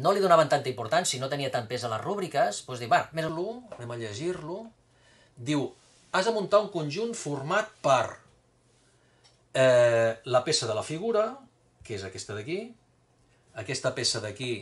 no li donaven tanta importància, no tenia tant pes a les rúbriques, doncs dic, va, més l'1, anem a llegir-lo, diu, has de muntar un conjunt format per la peça de la figura, que és aquesta d'aquí, aquesta peça d'aquí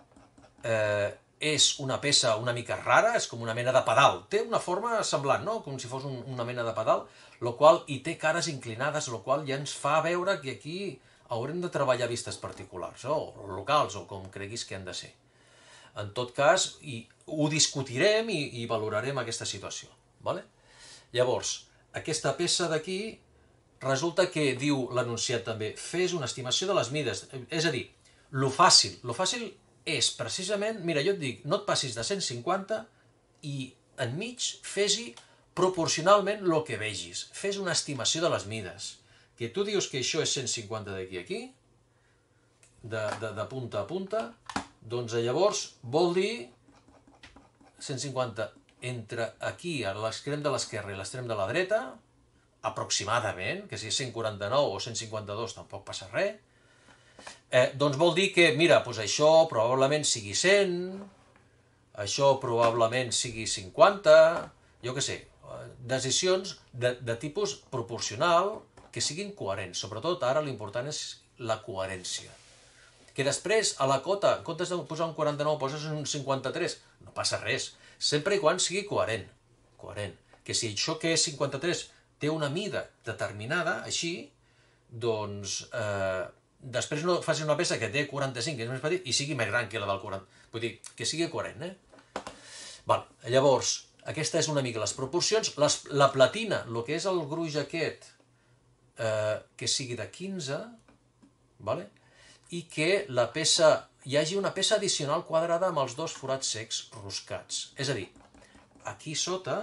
és una peça una mica rara, és com una mena de pedal, té una forma semblant, no? Com si fos una mena de pedal, el qual hi té cares inclinades, el qual ja ens fa veure que aquí haurem de treballar vistes particulars, o locals, o com creguis que han de ser. En tot cas, ho discutirem i valorarem aquesta situació. Vale? Llavors, aquesta peça d'aquí resulta que diu l'enunciat també, fes una estimació de les mides, és a dir, lo fàcil és precisament, mira, jo et dic, no et passis de 150 i enmig fes-hi proporcionalment el que vegis. Fes una estimació de les mides. Que tu dius que això és 150 d'aquí a aquí, de punta a punta, doncs llavors vol dir 150 entre aquí, a l'extrem de l'esquerra i l'extrem de la dreta, aproximadament, que si és 149 o 152 tampoc passa res, doncs vol dir que, mira, doncs això probablement sigui 100, això probablement sigui 50, jo què sé, decisions de tipus proporcional que siguin coherents. Sobretot ara l'important és la coherència. Que després a la cota, en comptes de posar un 49 poses un 53, no passa res, sempre i quan sigui coherent. Que si això que és 53 té una mida determinada, així, doncs després no facis una peça que té 45, que és més petit, i sigui més gran que la del 40. Vull dir, que sigui coherent, Val. Llavors, aquesta és una mica les proporcions. La platina, el que és el gruix aquest, que sigui de 15, vale? I que la peça, hi hagi una peça addicional quadrada amb els dos forats secs roscats. És a dir, aquí sota,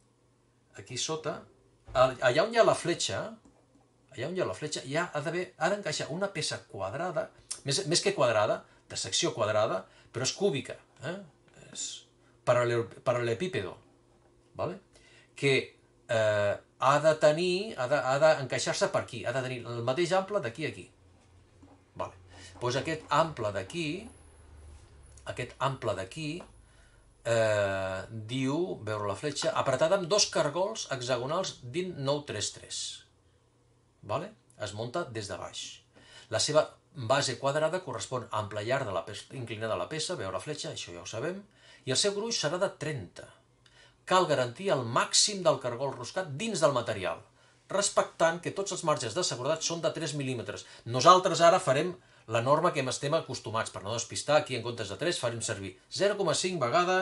allà on hi ha la fletxa, ha d'encaixar una peça quadrada, més que quadrada, de secció quadrada, però és cúbica, és paral·lelepípedo, vale? Que ha d'encaixar-se per aquí, ha de tenir el mateix ample d'aquí a aquí. Vale. Doncs aquest ample d'aquí, diu, veure la fletxa, apretada amb dos cargols hexagonals DIN 933. Vale? Es munta des de baix. La seva base quadrada correspon a ample llarg de la inclinada de la peça, veure la fletxa, això ja ho sabem, i el seu gruix serà de 30. Cal garantir el màxim del cargol roscat dins del material, respectant que tots els marges de seguretat són de 3 mil·límetres. Nosaltres ara farem la norma que estem acostumats, per no despistar, aquí en comptes de 3 farem servir 0,5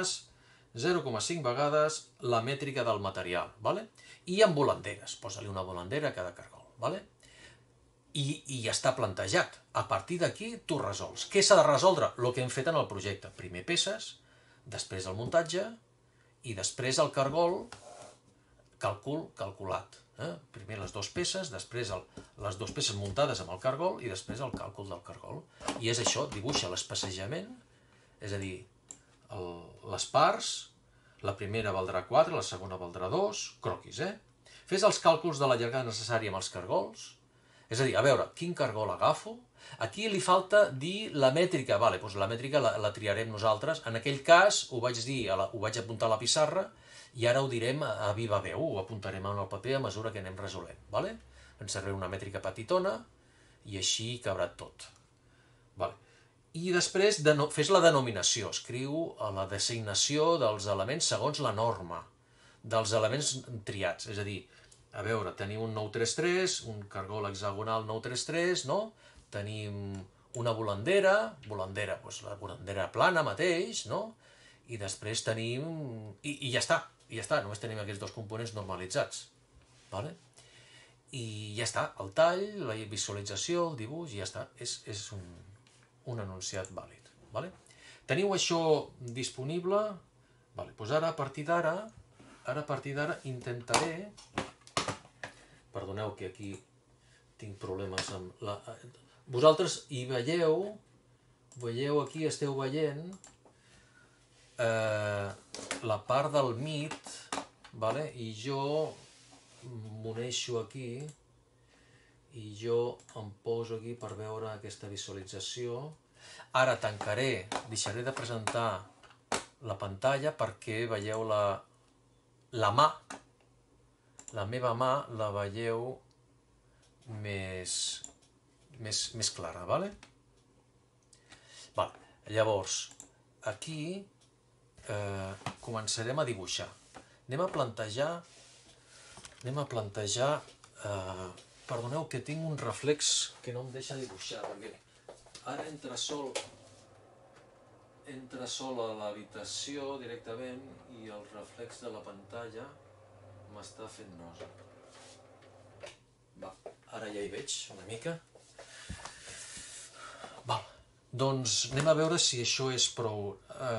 vegades la mètrica del material, vale? I amb volanderes, posa-li una volandera a cada cargol. Vale? I ja està plantejat. A partir d'aquí tu resols. Què s'ha de resoldre? El que hem fet en el projecte. Primer peces, després el muntatge i després el cargol calculat. Primer les dues peces, després les dues peces muntades amb el cargol i després el càlcul del cargol. I és això, dibuixa l'especejament, és a dir, les parts, la primera valdrà 4, la segona valdrà 2, croquis, Fes els càlculs de la llargada necessària amb els cargols, és a dir, a veure, quin cargol agafo? Aquí li falta dir la mètrica, vale, doncs la mètrica la triarem nosaltres, en aquell cas ho vaig dir, ho vaig apuntar a la pissarra i ara ho direm a viva veu, ho apuntarem en el paper a mesura que anem resolent, vale? Ens servirà una mètrica petitona i així cabrà tot. Vale. I després fes la denominació, escriu la designació dels elements segons la norma, dels elements triats, és a dir, a veure, tenim un 933, un cargol hexagonal 933, no? Tenim una volandera, doncs la volandera plana mateix, no? I després tenim... I ja està, només tenim aquests dos components normalitzats, vale? I ja està, el tall, la visualització, el dibuix, i ja està, és un enunciat vàlid, vale? Teniu això disponible? Vale, doncs ara, a partir d'ara intentaré... Perdoneu que aquí tinc problemes amb la... Vosaltres hi veieu aquí, esteu veient la part del mit, vale? I jo m'uneixo aquí i jo em poso aquí per veure aquesta visualització. Ara tancaré, deixaré de presentar la pantalla perquè veieu la mà, la meva mà la veieu més clara, vale? Llavors, aquí començarem a dibuixar. Anem a plantejar, perdoneu que tinc un reflex que no em deixa dibuixar, perquè ara entra sol a l'habitació directament i el reflex de la pantalla m'està fent nosa. Ara ja hi veig una mica. Doncs anem a veure si això és prou.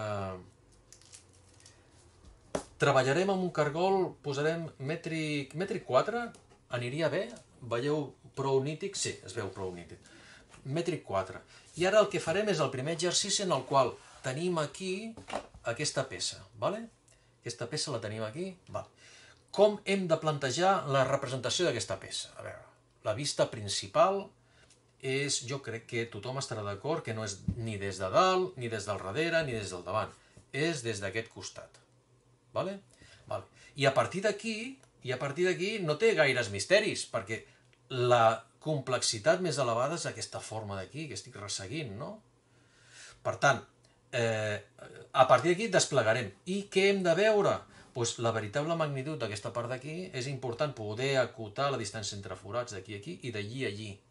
Treballarem amb un cargol, posarem mètric 4, aniria bé? Veieu prou nítid? Sí, es veu prou nítid. Mètric 4. I ara el que farem és el primer exercici en el qual tenim aquí aquesta peça. Aquesta peça la tenim aquí. Com hem de plantejar la representació d'aquesta peça? A veure, la vista principal és, jo crec que tothom estarà d'acord, que no és ni des de dalt, ni des del darrere, ni des del davant. És des d'aquest costat. I a partir d'aquí no té gaires misteris, perquè la complexitat més elevada és aquesta forma d'aquí, que estic resseguint, no? Per tant, a partir d'aquí desplegarem. I què hem de veure? Doncs la veritable magnitud d'aquesta part d'aquí és important poder acotar la distància entre forats d'aquí a aquí i d'allí a allí.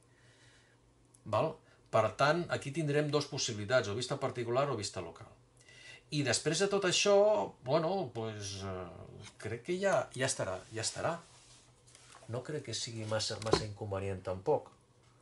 Per tant, aquí tindrem dues possibilitats, o vista particular o vista local. I després de tot això, crec que ja estarà. No crec que sigui massa inconvenient tampoc.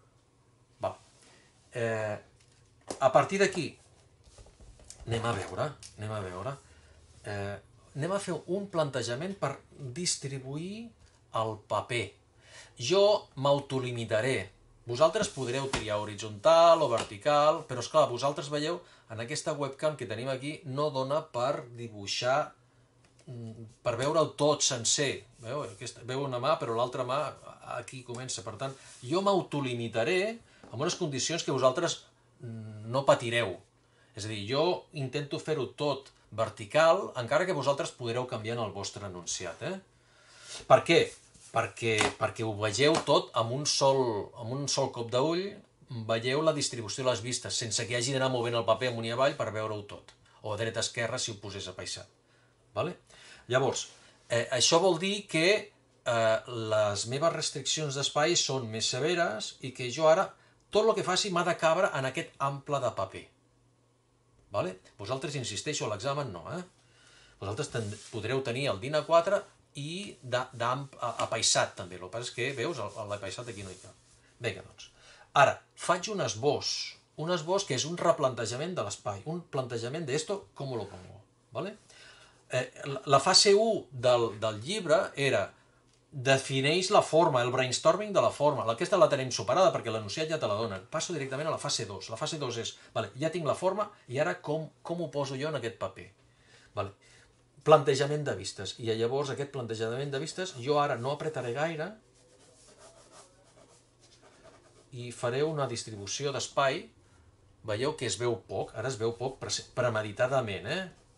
A partir d'aquí, anem a veure. Anem a fer un plantejament per distribuir el paper. Jo m'autolimitaré. Vosaltres podreu triar horitzontal o vertical, però esclar, vosaltres veieu, en aquesta webcam que tenim aquí no dona per dibuixar, per veure'l tot sencer. Veu una mà, però l'altra mà aquí comença. Per tant, jo m'autolimitaré en unes condicions que vosaltres no patireu. És a dir, jo intento fer-ho tot vertical, encara que vosaltres podreu canviar en el vostre enunciat. Per què? Perquè ho vegeu tot amb un sol cop d'ull, veieu la distribució de les vistes, sense que hagi d'anar movent el paper amunt i avall per veure-ho tot, o a dreta a esquerra si ho posés apaïsat. Llavors, això vol dir que les meves restriccions d'espai són més severes i que jo ara, tot el que faci m'ha de cabre en aquest ample de paper. Vosaltres, insisteixo, a l'examen no. Vosaltres podreu tenir el DIN A4 i apaïsat també. El que passa és que, veus, l'apaïsat aquí no hi cap. Vinga, doncs. Ara, faig un esbós que és un replantejament de l'espai, un plantejament d'esto, com lo pongo. La fase 1 del llibre era defineix la forma, el brainstorming de la forma. Aquesta la tenim superada perquè l'enunciat ja te la donen. Passo directament a la fase 2. La fase 2 és, ja tinc la forma i ara com ho poso jo en aquest paper. Plantejament de vistes. I llavors aquest plantejament de vistes jo ara no apretaré gaire i faré una distribució d'espai. Veieu que es veu poc, ara es veu poc premeditadament,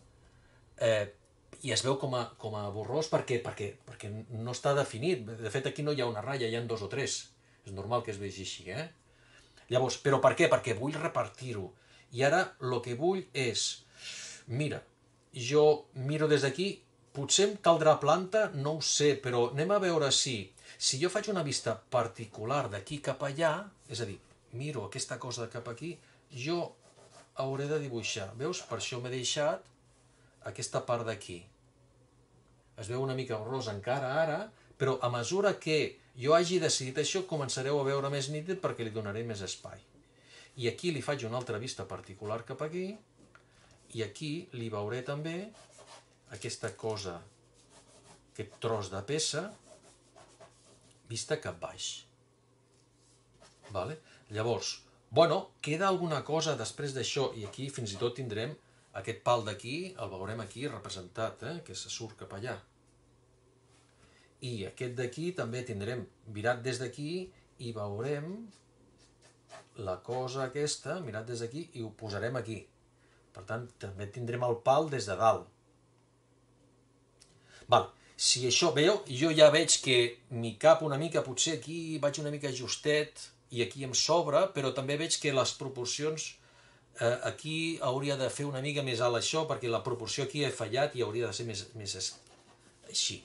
i es veu com a borrós perquè no està definit. De fet, aquí no hi ha una ratlla, hi ha 2 o 3. És normal que es vegi així, Llavors, però per què? Perquè vull repartir-ho. I ara el que vull és, mira, jo miro des d'aquí, potser em caldrà planta, no ho sé, però anem a veure si jo faig una vista particular d'aquí cap allà, és a dir, miro aquesta cosa de cap aquí, jo hauré de dibuixar. Veus? Per això m'he deixat aquesta part d'aquí. Es veu una mica borrós encara ara, però a mesura que jo hagi decidit això, començareu a veure més nítid perquè li donaré més espai. I aquí li faig una altra vista particular cap aquí, i aquí li veuré també aquesta cosa, aquest tros de peça, vista cap baix. Llavors, queda alguna cosa després d'això, i aquí fins i tot tindrem aquest pal d'aquí, el veurem aquí representat, que se surt cap allà. I aquest d'aquí també tindrem virat des d'aquí i veurem la cosa aquesta, mirat des d'aquí, i ho posarem aquí. Per tant, també tindrem el pal des de dalt. Val. Si això, veieu, jo ja veig que m'hi cap una mica, potser aquí vaig una mica justet i aquí em sobra, però també veig que les proporcions, aquí hauria de fer una mica més alt això, perquè la proporció aquí he fallat i hauria de ser més així.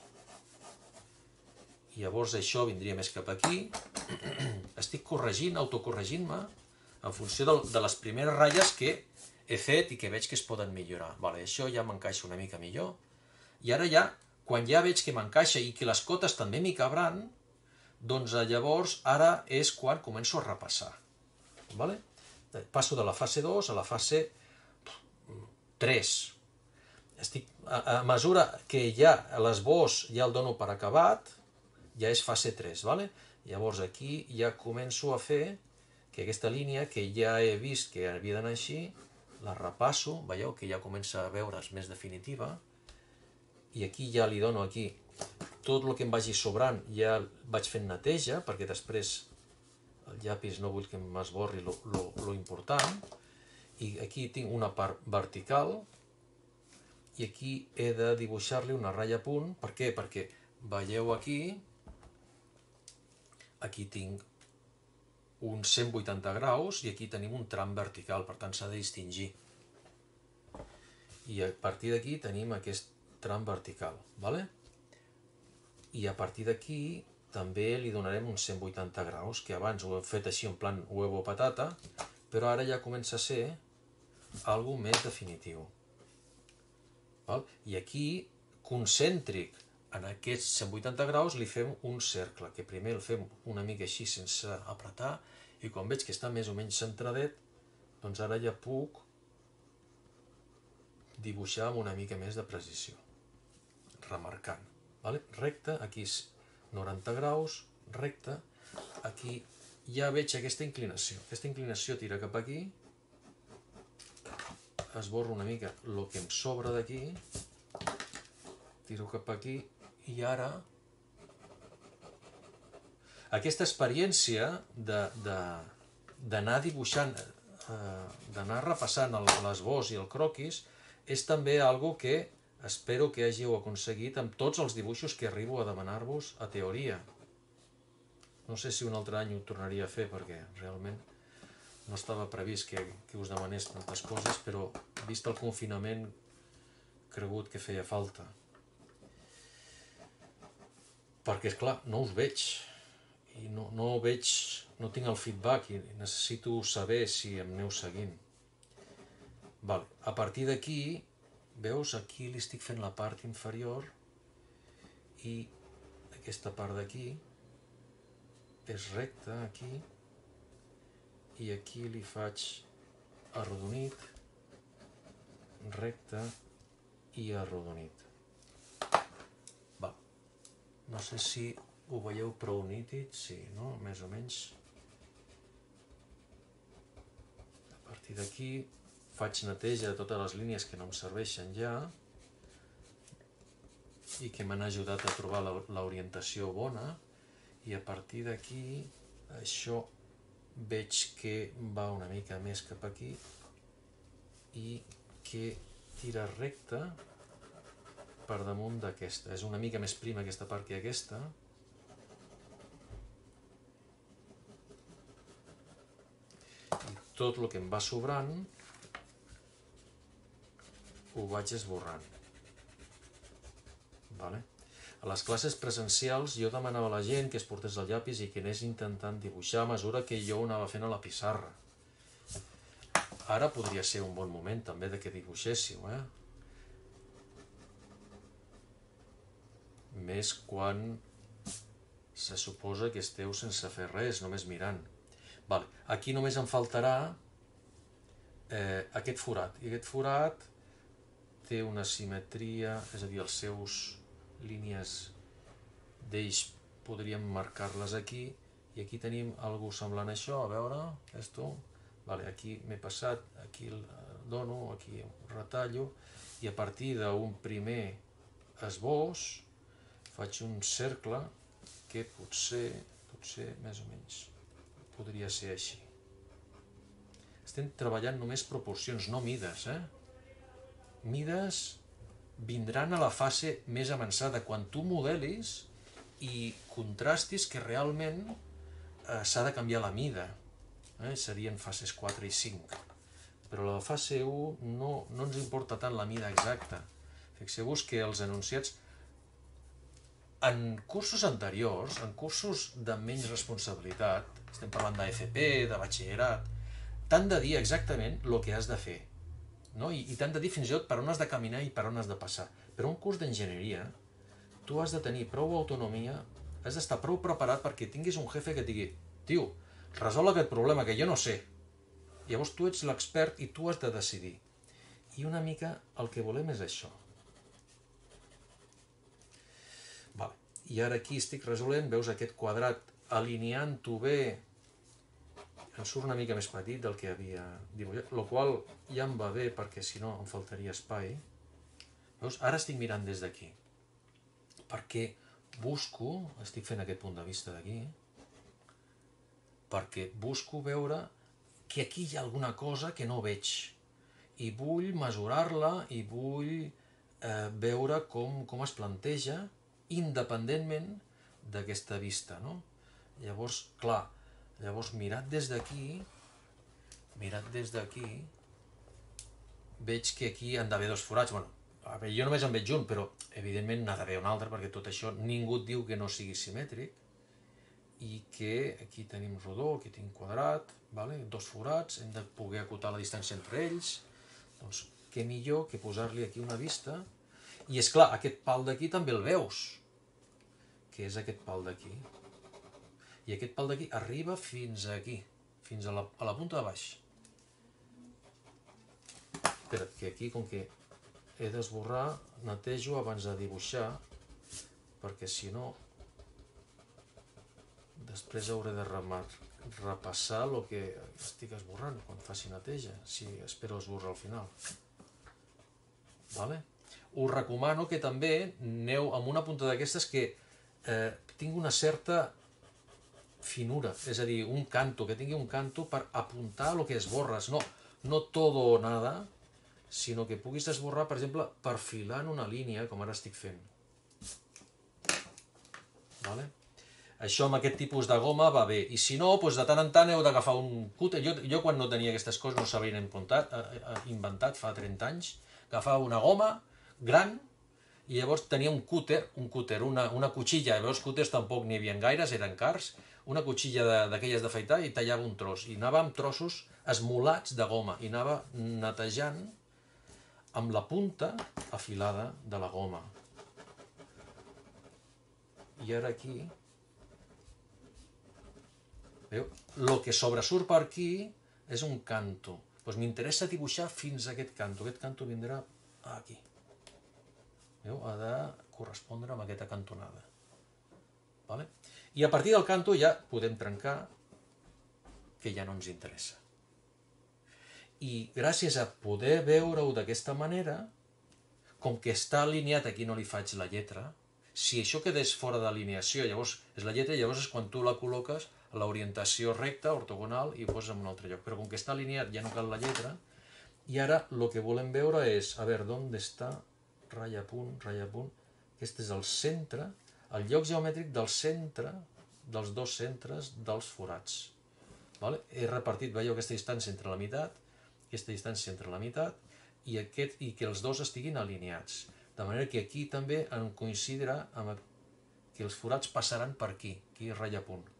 Llavors això vindria més cap aquí. Estic corregint, autocorregint-me, en funció de les primeres ratlles que he fet i que veig que es poden millorar. Vale, això ja m'encaixa una mica millor. I ara ja, quan ja veig que m'encaixa i que les cotes també m'hi cabran, doncs llavors ara és quan començo a repassar. Vale? Passo de la fase 2 a la fase 3. A mesura que ja l'esbós ja el dono per acabat, ja és fase 3, vale? Llavors aquí ja començo a fer que aquesta línia que ja he vist que havia d'anar així, la repasso, veieu que ja comença a veure's més definitiva, i aquí ja li dono aquí tot el que em vagi sobrant, ja vaig fent neteja, perquè després el llapis no vull que m'esborri lo important, i aquí tinc una part vertical, i aquí he de dibuixar-li una ratlla a punt. Per què? Perquè veieu aquí tinc uns 180 graus i aquí tenim un tram vertical, per tant s'ha de distingir. I a partir d'aquí tenim aquest tram vertical, vale? I a partir d'aquí també li donarem uns 180 graus, que abans ho he fet així en plan huevo patata, però ara ja comença a ser algo més definitiu. Val? I aquí, concèntric en aquests 180 graus, li fem un cercle, que primer el fem una mica així sense apretar, i quan veig que està més o menys centradet, doncs ara ja puc dibuixar amb una mica més de precisió, remarcant. Vale? Recte, aquí és 90 graus, recte, aquí ja veig aquesta inclinació. Aquesta inclinació tira cap aquí, esborro una mica el que em sobra d'aquí, tiro cap aquí, i ara aquesta experiència d'anar dibuixant, d'anar repassant l'esbós i el croquis, és també algo que espero que hàgiu aconseguit amb tots els dibuixos que arribo a demanar-vos a teoria. No sé si un altre any ho tornaria a fer, perquè realment no estava previst que us demanés tantes coses, però vist el confinament he cregut que feia falta. Perquè, esclar, no us veig, i no veig, no tinc el feedback, i necessito saber si em aneu seguint. Vale. A partir d'aquí, veus, aquí li estic fent la part inferior, i aquesta part d'aquí és recta, aquí, i aquí li faig arrodonit, recte i arrodonit. No sé si ho veieu prou nítid, sí, no? Més o menys. A partir d'aquí faig neteja de totes les línies que no em serveixen ja i que m'han ajudat a trobar l'orientació bona, i a partir d'aquí això veig que va una mica més cap aquí i que tira recte per damunt d'aquesta. És una mica més prima aquesta part que aquesta. I tot el que em va sobrant ho vaig esborrant. Vale? A les classes presencials jo demanava a la gent que es portés el llapis i que anés intentant dibuixar a mesura que jo ho anava fent a la pissarra. Ara podria ser un bon moment també de que dibuixéssiu, Més quan se suposa que esteu sense fer res, només mirant. Vale. Aquí només em faltarà aquest forat. I aquest forat té una simetria, és a dir, els seus línies d'eix podríem marcar-les aquí, i aquí tenim algo semblant a això, a veure, esto. Vale, aquí m'he passat, aquí el dono, aquí retallo, i a partir d'un primer esbós faig un cercle que potser més o menys podria ser així. estem treballant només proporcions, no mides, Mides vindran a la fase més avançada, quan tu modelis i contrastis que realment s'ha de canviar la mida. Serien fases 4 i 5. Però la fase 1 no ens importa tant la mida exacta. Fixeu-vos que els enunciats en cursos anteriors, en cursos de menys responsabilitat, estem parlant d'AFP, de batxillerat, t'han de dir exactament el que has de fer, no? I t'han de dir fins i tot per on has de caminar i per on has de passar. Però un curs d'enginyeria, tu has de tenir prou autonomia, has d'estar prou preparat perquè tinguis un jefe que et digui: tio, resol aquest problema que jo no sé. Llavors tu ets l'expert i tu has de decidir. I una mica el que volem és això. I ara aquí estic resolent, veus aquest quadrat alineant-ho bé, em surt una mica més petit del que havia dibuixat, el qual ja em va bé perquè si no em faltaria espai. Veus? Ara estic mirant des d'aquí, perquè busco, estic fent aquest punt de vista d'aquí, perquè busco veure que aquí hi ha alguna cosa que no veig i vull mesurar-la i vull veure com es planteja independentment d'aquesta vista, no? Llavors, clar, mirat des d'aquí, veig que aquí han d'haver dos forats. Bueno, a veure, jo només en veig un, però evidentment n'ha d'haver un altre, perquè tot això ningú et diu que no sigui simètric, i que aquí tenim rodó, aquí tenim quadrat, dos forats, hem de poder acotar la distància entre ells, doncs què millor que posar-li aquí una vista. I és clar, aquest pal d'aquí també el veus, que és aquest pal d'aquí. I aquest pal d'aquí arriba fins aquí, fins a la punta de baix. Espera't, que aquí, com que he d'esborrar, netejo abans de dibuixar, perquè si no, després hauré de repassar el que estic esborrant quan faci neteja, si espero esborrar al final. Us recomano que també aneu amb una punta d'aquestes que tingui una certa finura, és a dir, un canto, que tingui un canto per apuntar el que esborres, no todo o nada, sinó que puguis esborrar, per exemple, perfilant una línia, com ara estic fent. Això amb aquest tipus de goma va bé, i si no, de tant en tant heu d'agafar un cúter. Jo quan no tenia aquestes coses no s'havien inventat fa 30 anys, agafava una goma gran i llavors tenia un cúter, una cuchilla. Llavors cúters tampoc n'hi havia gaires, eren cars, una cuchilla d'aquelles d'afaitar i tallava un tros, i anava amb trossos esmolats de goma i anava netejant amb la punta afilada de la goma. I ara aquí, veu? El que sobresurt per aquí és un canto. Doncs m'interessa dibuixar fins a aquest canto. Aquest canto vindrà aquí. Veu? Ha de correspondre amb aquesta cantonada. I a partir del canto ja podem trencar, que ja no ens interessa. I gràcies a poder veure-ho d'aquesta manera, com que està alineat, aquí no li faig la lletra, si això quedés fora d'alineació, llavors és la lletra, llavors és quan tu la col·loques a l'orientació recta, ortogonal, i ho poses en un altre lloc. Però com que està alineat ja no cal la lletra, i ara el que volem veure és, a veure, d'on està, ratlla a punt, aquest és el centre, el lloc geomètric del centre, dels dos centres dels forats. He repartit, veieu, aquesta distància entre la meitat, aquesta distància entre la meitat, i que els dos estiguin alineats. De manera que aquí també en coincidirà amb que els forats passaran per aquí, ratlla a punt.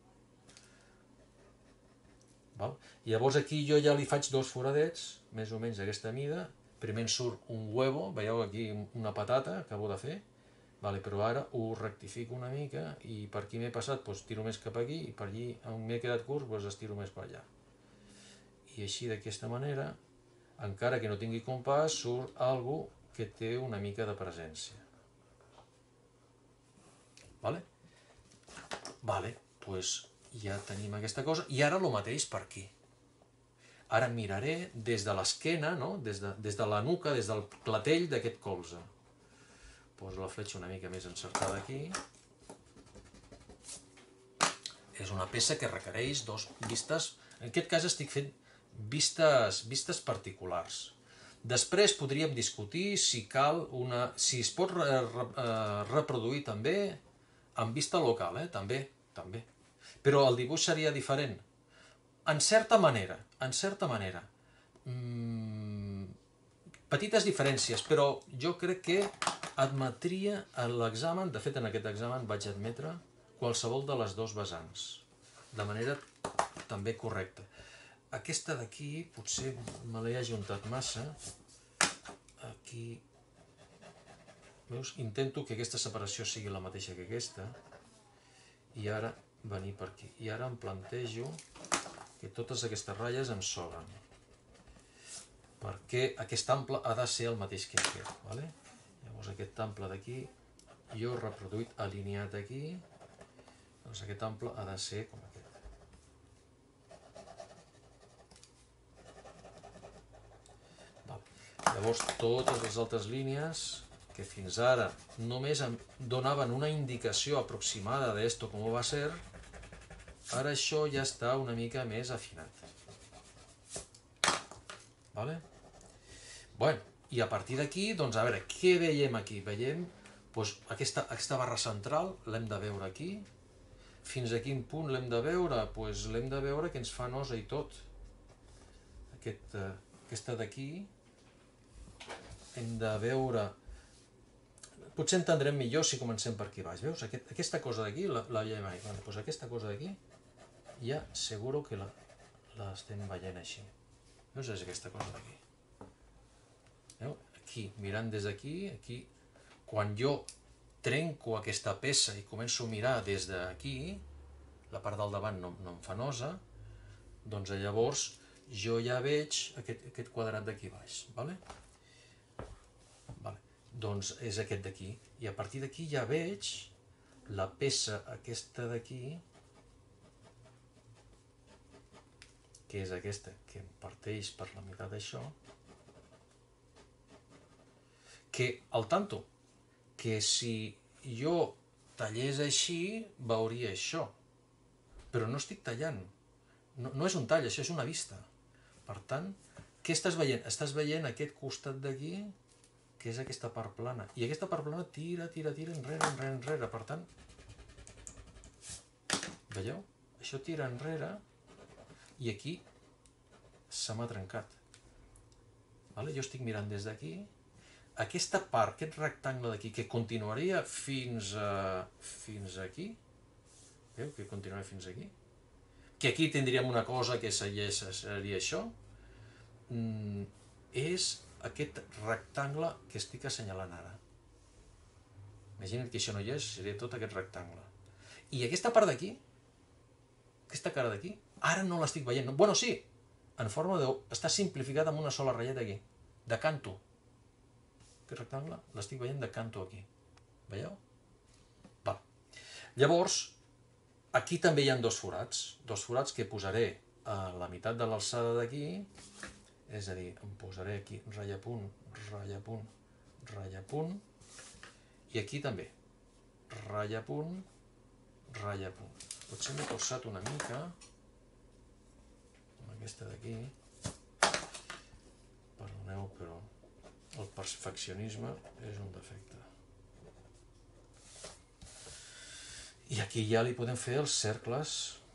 Llavors aquí jo ja li faig dos foradets, més o menys d'aquesta mida. Primer en surt un huevo, veieu aquí una patata que acabo de fer, però ara ho rectifico una mica i per aquí m'he passat, tiro més cap aquí, i per allí on m'he quedat curt estiro més per allà. I així d'aquesta manera, encara que no tingui compàs, surt alguna que té una mica de presència. Doncs ja tenim aquesta cosa, i ara el mateix per aquí. Ara miraré des de l'esquena, des de la nuca, des del clatell d'aquest colze. Poso la fletxa una mica més encertada aquí. És una peça que requereix dos vistes. En aquest cas estic fent vistes particulars. Després podríem discutir si es pot reproduir també en vista local, també. Però el dibuix seria diferent. En certa manera. Petites diferències, però jo crec que admetria l'examen, de fet en aquest examen vaig admetre qualsevol de les dues vessants, de manera també correcta. Aquesta d'aquí potser me l'he ajuntat massa. Aquí, veus? Intento que aquesta separació sigui la mateixa que aquesta i ara venir per aquí. I ara em plantejo que totes aquestes ratlles em sobren, perquè aquest ample ha de ser el mateix que aquest. Llavors aquest ample d'aquí, jo he reproduït alineat aquí, doncs aquest ample ha de ser com aquest. Llavors totes les altres línies que fins ara només em donaven una indicació aproximada d'esto com va ser, ara això ja està una mica més afinat. Bueno, i a partir d'aquí, doncs a veure, què veiem aquí? Veiem aquesta barra central, l'hem de veure aquí. Fins a quin punt l'hem de veure? Doncs l'hem de veure que ens fa nosa i tot. Aquesta d'aquí hem de veure... Potser entendrem millor si comencem per aquí baix. Veus? Aquesta cosa d'aquí la veiem mai. Doncs aquesta cosa d'aquí ja seguro que l'estem veient així. Veus? És aquesta cosa d'aquí. Aquí, mirant des d'aquí, aquí, quan jo trenco aquesta peça i començo a mirar des d'aquí, la part del davant no em fa nosa, doncs llavors jo ja veig aquest quadrat d'aquí baix. Doncs és aquest d'aquí. I a partir d'aquí ja veig la peça aquesta d'aquí, que és aquesta, que em parteix per la meitat d'això, que, al tanto, que si jo tallés així, veuria això. Però no estic tallant. No és un tall, això és una vista. Per tant, què estàs veient? Estàs veient aquest costat d'aquí, que és aquesta part plana. I aquesta part plana tira enrere. Per tant, veieu? Això tira enrere i aquí se m'ha trencat. Jo estic mirant des d'aquí. Aquesta part, aquest rectangle d'aquí, que continuaria fins aquí, veieu que continuaria fins aquí? Que aquí tindríem una cosa que seria això, és aquest rectangle que estic assenyalant ara. Imagina't que això no hi és, seria tot aquest rectangle. I aquesta part d'aquí, aquesta cara d'aquí, ara no l'estic veient. Bueno, sí, en forma de... està simplificat amb una sola ratlleta aquí, de canto. Aquest rectangle l'estic veient de canto aquí. Veieu? Llavors, aquí també hi ha dos forats que posaré a la meitat de l'alçada d'aquí, és a dir, em posaré aquí ratlla punt, i aquí també, ratlla punt. Potser m'he torçat una mica, amb aquesta d'aquí, perdoneu, però el perfeccionisme és un defecte. I aquí ja li podem fer els cercles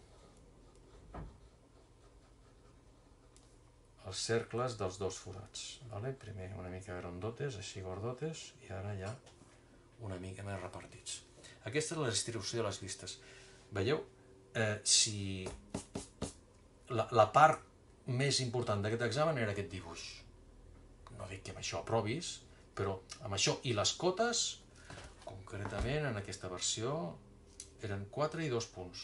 dels dos forats. Primer una mica grandotes, així gordotes, i ara ja una mica més repartits. Aquesta és la distribució de les vistes. Veieu? Si la part més important d'aquest examen era aquest dibuix. No dic que amb això aprovis, però amb això i les cotes, concretament en aquesta versió, eren 4 i 2 punts.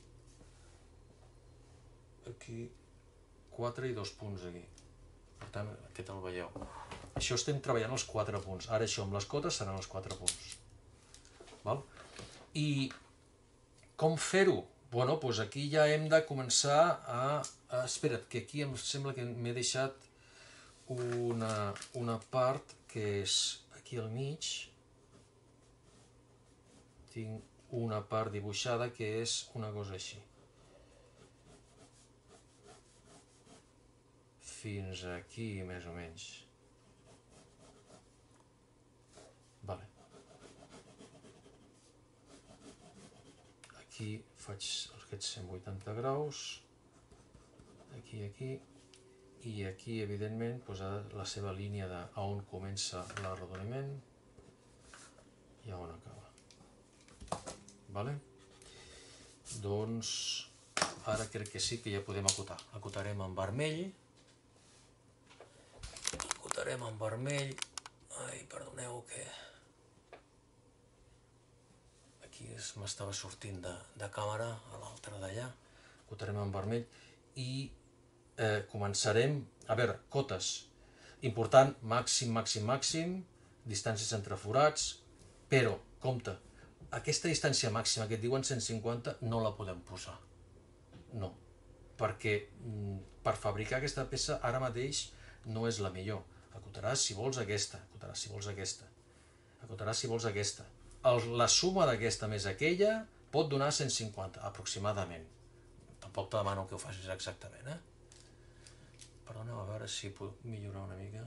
Aquí, 4 i 2 punts aquí. Per tant, aquest el veieu. Això estem treballant els 4 punts. Ara això amb les cotes seran els 4 punts. I com fer-ho? Doncs aquí ja hem de començar a... Espera't, que aquí em sembla que m'he deixat una part que és aquí al mig. Tinc una part dibuixada que és una cosa així. fins aquí, més o menys. Vale. Aquí faig aquests 180 graus, aquí, i aquí, evidentment, posar la seva línia de on comença l'arrodoniment i on acaba. Vale? Doncs ara crec que sí que ja podem acotar. Acotarem en vermell. Ai, perdoneu que... Aquí m'estava sortint de càmera, a l'altre d'allà. Acotarem en vermell i començarem... A veure, cotes. Important, màxim, distàncies entre forats, però, compte, aquesta distància màxima que et diuen 150 no la podem posar. No, perquè per fabricar aquesta peça ara mateix no és la millor. Acotaràs si vols aquesta, acotaràs si vols aquesta, acotaràs si vols aquesta. La suma d'aquesta més aquella pot donar 150, aproximadament. Tampoc te demano que ho facis exactament, Perdoneu, a veure si puc millorar una mica.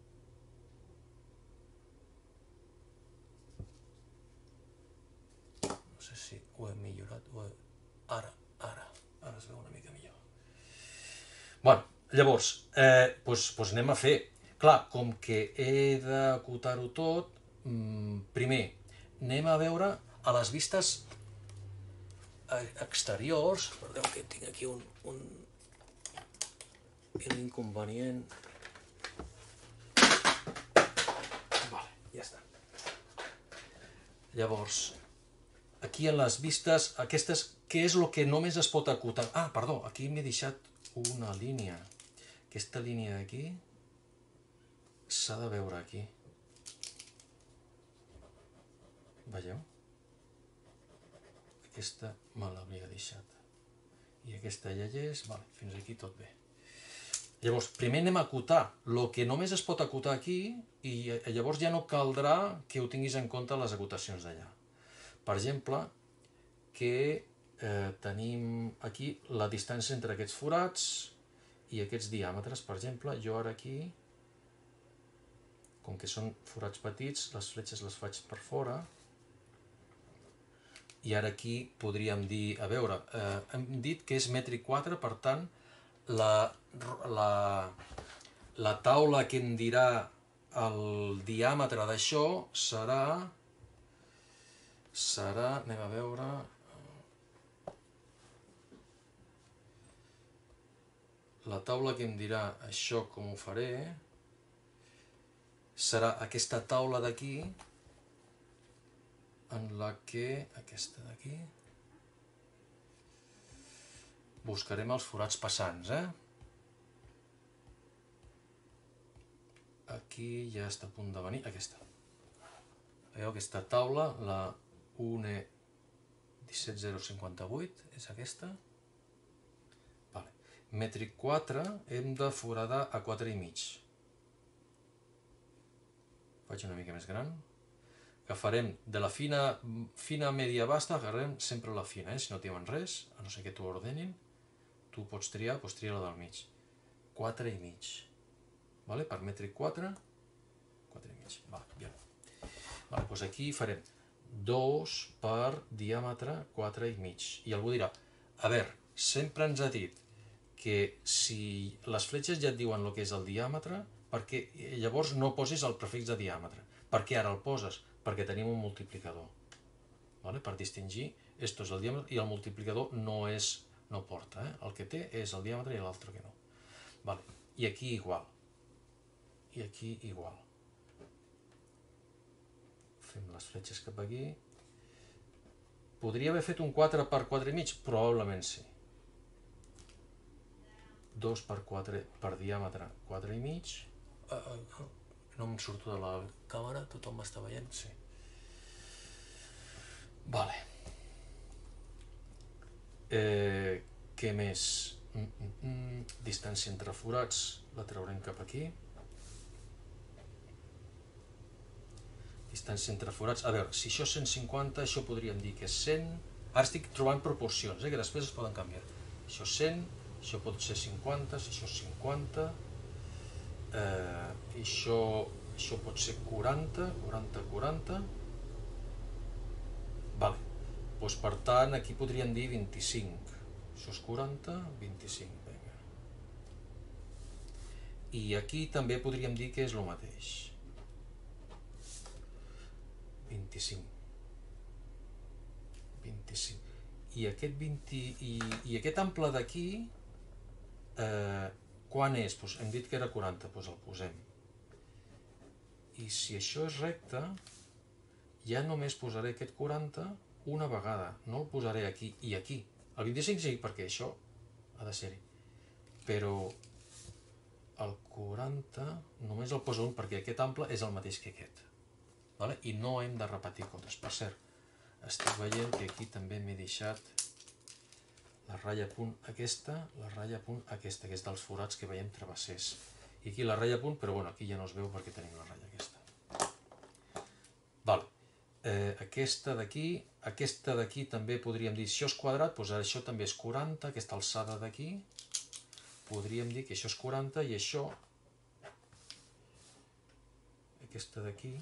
No sé si ho he millorat o he... Ara es veu una mica millor. Bueno, llavors, doncs anem a fer. Clar, com que he d'acotar-ho tot, primer, anem a veure a les vistes exteriors. Perdeu que tinc aquí un inconvenient. Vale, ja està. Llavors, aquí en les vistes, aquestes, què és el que només es pot acotar? Ah, perdó, aquí m'he deixat una línia. Aquesta línia d'aquí s'ha de veure aquí. Veieu? Aquesta me l'havia deixat. I aquesta ja hi és, vale, fins aquí tot bé. Llavors, primer anem a acotar el que només es pot acotar aquí i llavors ja no caldrà que ho tinguis en compte les acotacions d'allà. Per exemple, que tenim aquí la distància entre aquests forats i aquests diàmetres. Per exemple, jo ara aquí, com que són forats petits, les fletxes les faig per fora. I ara aquí podríem dir, a veure, hem dit que és 1,4 m, per tant, la taula que em dirà el diàmetre d'això serà, anem a veure, la taula que em dirà això com ho faré, serà aquesta taula d'aquí, en la que, aquesta d'aquí, buscarem els forats passants, Aquí ja està a punt de venir, aquesta. Veieu aquesta taula, la 1,17058, és aquesta. Vale. 1,4 m hem de foradar a 4,5. Faig una mica més gran. Agafarem de la fina a media basta, agarrem sempre la fina, si no diuen res, a no ser que t'ho ordenin. Tu pots triar la del mig. 4,5. Vale? Per 1,4 m, 4,5. Vale, doncs aquí farem 2 per diàmetre 4,5. I algú dirà, a veure, sempre ens ha dit que si les fletxes ja et diuen el que és el diàmetre, perquè llavors no posis el prefix de diàmetre. Per què ara el poses? Perquè tenim un multiplicador. Vale? Per distingir, esto és el diàmetre i el multiplicador no porta. El que té és el diàmetre i l'altre que no. Vale. I aquí igual. I aquí igual. Fem les fletxes cap aquí. Podria haver fet un 4 per 4,5? Probablement sí. 2 per 4 per diàmetre 4,5. No em surto de la càmera, tothom m'està veient? Sí. Vale. Què més? Distància entre forats la traurem cap aquí. Distància entre forats. A veure, si això és 150, això podríem dir que és 100. Ara estic trobant proporcions, que després es poden canviar. Això és 100, això pot ser 50, si això és 50, I això pot ser 40, 40, 40. Vale. Doncs per tant, aquí podríem dir 25. Això és 40, 25, vinga. I aquí també podríem dir que és el mateix. 25. 25. I aquest 20 i aquest ample d'aquí, quan és? Doncs hem dit que era 40, doncs el posem. I si això és recte, ja només posaré aquest 40 una vegada, no el posaré aquí i aquí. El 25 sí, perquè això ha de ser-hi. Però el 40 només el poso un perquè aquest ample és el mateix que aquest. Vale? I no hem de repetir cotes. Per cert, estic veient que aquí també m'he deixat la ratlla punt aquesta, la ratlla punt aquesta, que és dels forats que veiem travessers. I aquí la ratlla punt, però bueno, aquí ja no es veu perquè tenim la ratlla aquesta. Vale. Aquesta d'aquí també podríem dir, si això és quadrat, doncs això també és 40, aquesta alçada d'aquí, podríem dir que això és 40 i això, aquesta d'aquí,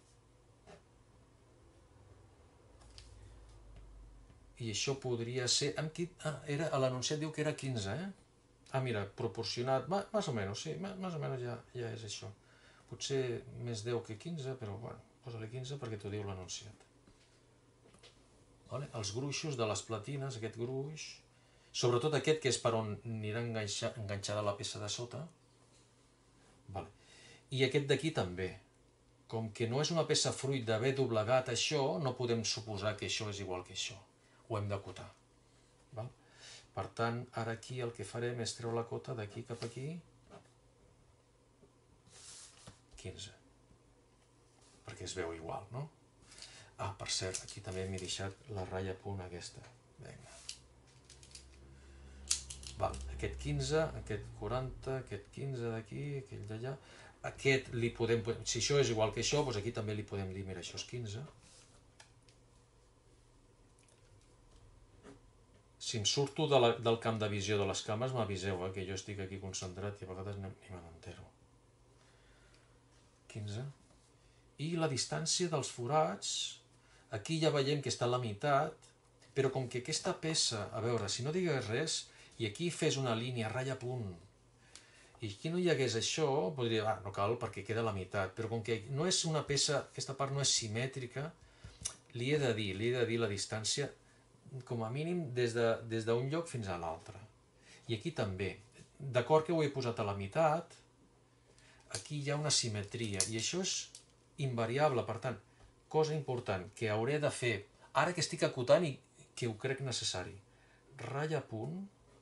i això podria ser, a l'anunciat diu que era 15, mira, proporcionat, més o menys, sí, més o menys ja és això. Potser més 10 que 15, però bueno, posa-li 15 perquè t'ho diu l'anunciat. Vale? Els gruixos de les platines, aquest gruix, sobretot aquest que és per on anirà enganxada la peça de sota. Vale. I aquest d'aquí també. Com que no és una peça fruit d'haver doblegat això, no podem suposar que això és igual que això. Ho hem d'acotar. Per tant, ara aquí el que farem és treure la cota d'aquí cap aquí 15. Perquè es veu igual, no? Per cert, aquí també m'he deixat la ratlla punt aquesta. Vinga. Aquest 15, aquest 40, aquest 15 d'aquí, aquell d'allà. Aquest li podem... Si això és igual que això, doncs aquí també li podem dir, mira, això és 15. Si em surto del camp de visió de les càmeres, m'aviseu, que jo estic aquí concentrat i a vegades ni me n'entero. 15. I la distància dels forats, aquí ja veiem que està a la meitat, però com que aquesta peça, a veure, si no digués res, i aquí fes una línia, ratlla punt, i aquí no hi hagués això, podria, no cal perquè queda a la meitat, però com que no és una peça, aquesta part no és simètrica, li he de dir la distància com a mínim des d'un lloc fins a l'altre. I aquí també. D'acord que ho he posat a la meitat, aquí hi ha una simetria, i això és invariable, per tant, cosa important que hauré de fer, ara que estic acotant i que ho crec necessari, ratlla punt,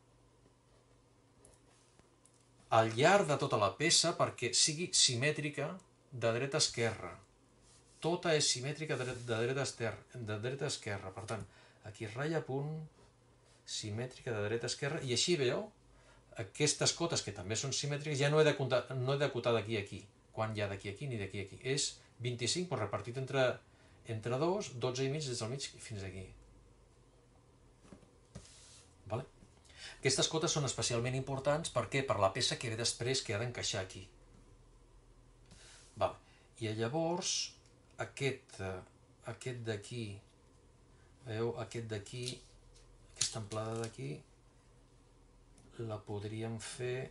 al llarg de tota la peça perquè sigui simètrica de dreta a esquerra. Tota és simètrica de dreta a esquerra, per tant, aquí ratlla punt, simètrica de dreta a esquerra, i així veieu, aquestes cotes que també són simètriques ja no he d'acotar d'aquí a aquí, quan hi ha d'aquí a aquí ni d'aquí a aquí. És 25 però repartit entre 2, 12 i mig des del mig fins aquí. Vale? Aquestes cotes són especialment importants perquè per la peça que ve després que ha d'encaixar aquí. Vale. I llavors aquest d'aquí, veieu, aquest d'aquí, aquesta amplada d'aquí, la podríem fer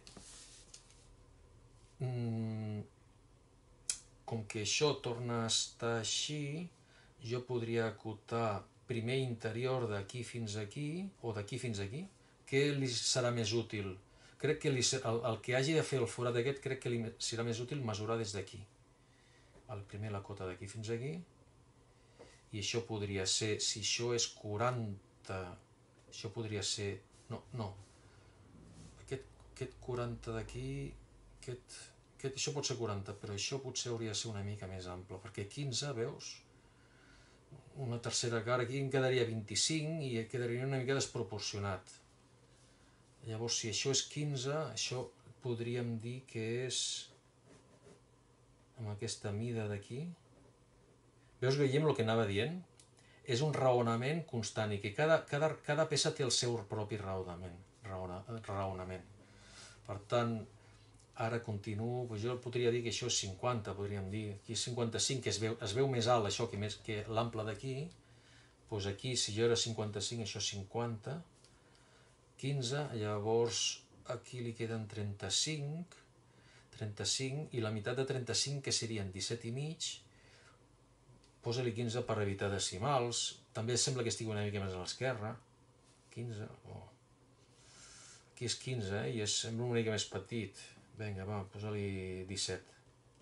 com que això torna a estar així, jo podria acotar primer interior d'aquí fins aquí, o d'aquí fins aquí. Què li serà més útil? Crec que el que hagi de fer el forat aquest, crec que li serà més útil mesurar des d'aquí. Primer la cota d'aquí fins aquí, i això podria ser, si això és 40, això podria ser, no, aquest 40 d'aquí, això pot ser 40, però això potser hauria de ser una mica més ample, perquè 15, veus? Una tercera cara, aquí em quedaria 25 i quedaria una mica desproporcionat. Llavors, si això és 15, això podríem dir que és amb aquesta mida d'aquí. Veus, Guillem, el que anava dient? És un raonament constant i que cada peça té el seu propi raonament. Per tant, Ara continuo, jo podria dir que això és 50, podríem dir. Aquí és 55, que es veu més alt això que l'ample d'aquí. Doncs aquí, si jo era 55, això és 50. 15, llavors aquí li queden 35, i la meitat de 35, que serien 17 i mig, posa-li 15 per evitar decimals. També sembla que estigui una mica més a l'esquerra. 15, aquí és 15, i sembla una mica més petit. Vinga, va, posa-li 17.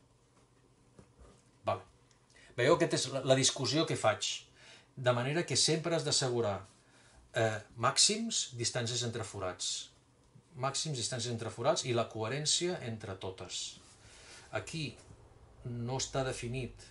Vale. Veieu, aquesta és la discussió que faig. De manera que sempre has d'assegurar màxims, distàncies entre forats. Màxims, distàncies entre forats i la coherència entre totes. Aquí no està definit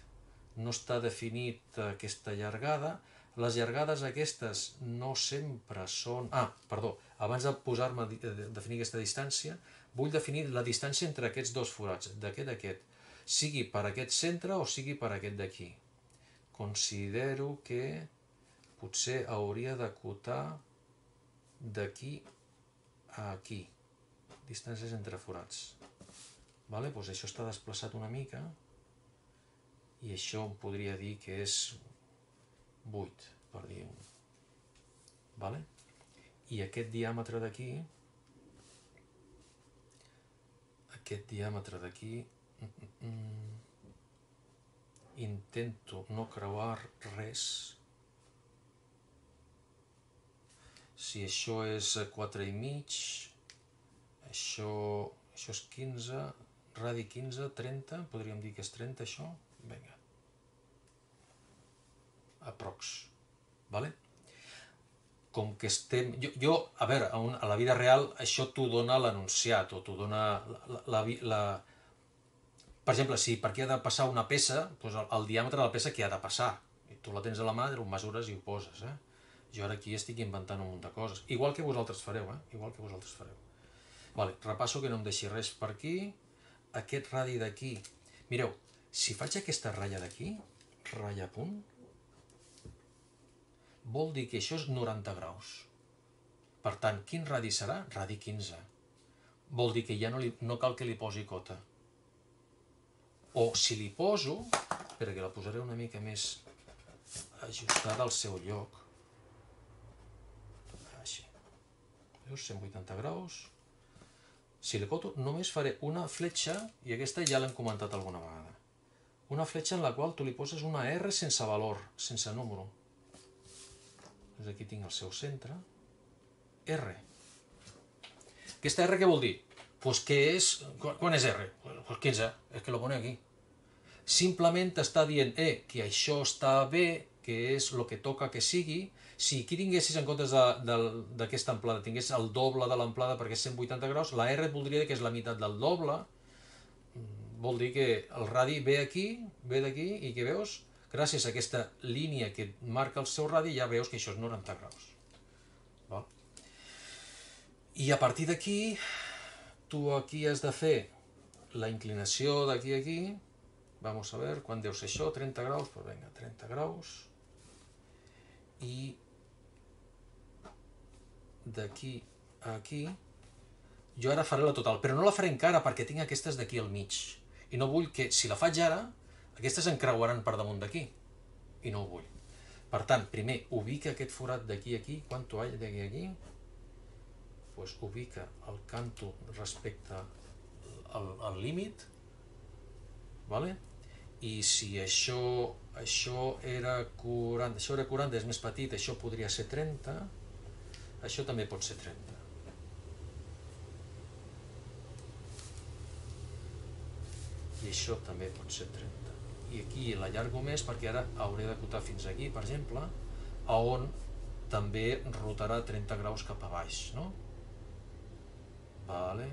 aquesta llargada. Les llargades aquestes no sempre són... Perdó, abans de posar-me a definir aquesta distància, vull definir la distància entre aquests dos forats, d'aquest a aquest, sigui per aquest centre o sigui per aquest d'aquí. Considero que potser hauria d'acotar d'aquí a aquí, distàncies entre forats. Vale? Doncs això està desplaçat una mica, i això em podria dir que és 8, per dir un. Vale? I aquest diàmetre d'aquí, intento no creuar res. Si això és 4 i mig, això és 15, radi 15, 30, podríem dir que és 30 això. Vinga. Aprox. Vale? Com que estem... a veure, a la vida real això t'ho dona l'enunciat, o t'ho dona per exemple, si per aquí ha de passar una peça, doncs el diàmetre de la peça que ha de passar. I tu la tens a la mà, ho mesures i ho poses. Jo ara aquí estic inventant un munt de coses. Igual que vosaltres fareu, Igual que vosaltres fareu. Vale, repasso que no em deixi res per aquí. Aquest radi d'aquí... Mireu, si faig aquesta ratlla d'aquí, ratlla a punt, vol dir que això és 90 graus. Per tant, quin radi serà? Radi 15. Vol dir que ja no cal que li posi cota. O si li poso, perquè la posaré una mica més ajustada al seu lloc. Així. Veus? 180 graus. Si li coto, només faré una fletxa, i aquesta ja l'hem comentat alguna vegada. Una fletxa en la qual tu li poses una R sense valor, sense número. Aquí tinc el seu centre. R. Aquesta R què vol dir? Doncs que és... Quan és R? Doncs 15. És que lo pone aquí. Simplement està dient que això està bé, que és el que toca que sigui. Si aquí tinguessis, en comptes d'aquesta amplada, tingués el doble de l'amplada perquè és 180 graus, la R et voldria dir que és la meitat del doble. Vol dir que el radi ve d'aquí, i que veus, gràcies a aquesta línia que marca el seu radi, ja veus que això és 90 graus. Val? I a partir d'aquí, tu aquí has de fer la inclinació d'aquí a aquí. Vamos a ver, quan deu ser això? 30 graus? Doncs vinga, 30 graus. I d'aquí a aquí, jo ara faré la total, però no la faré encara perquè tinc aquestes d'aquí al mig. I no vull que, si la faig ara, aquestes encreuaran per damunt d'aquí. I no ho vull. Per tant, primer, ubica aquest forat d'aquí a aquí. Quanto hay d'aquí a aquí? Doncs ubica el canto respecte al límit. Vale? I si això era 40, és més petit, això podria ser 30. Això també pot ser 30. I això també pot ser 30. I aquí l'allargo més perquè ara hauré d'acotar fins aquí, per exemple, on també rotarà 30 graus cap a baix, no? Vale.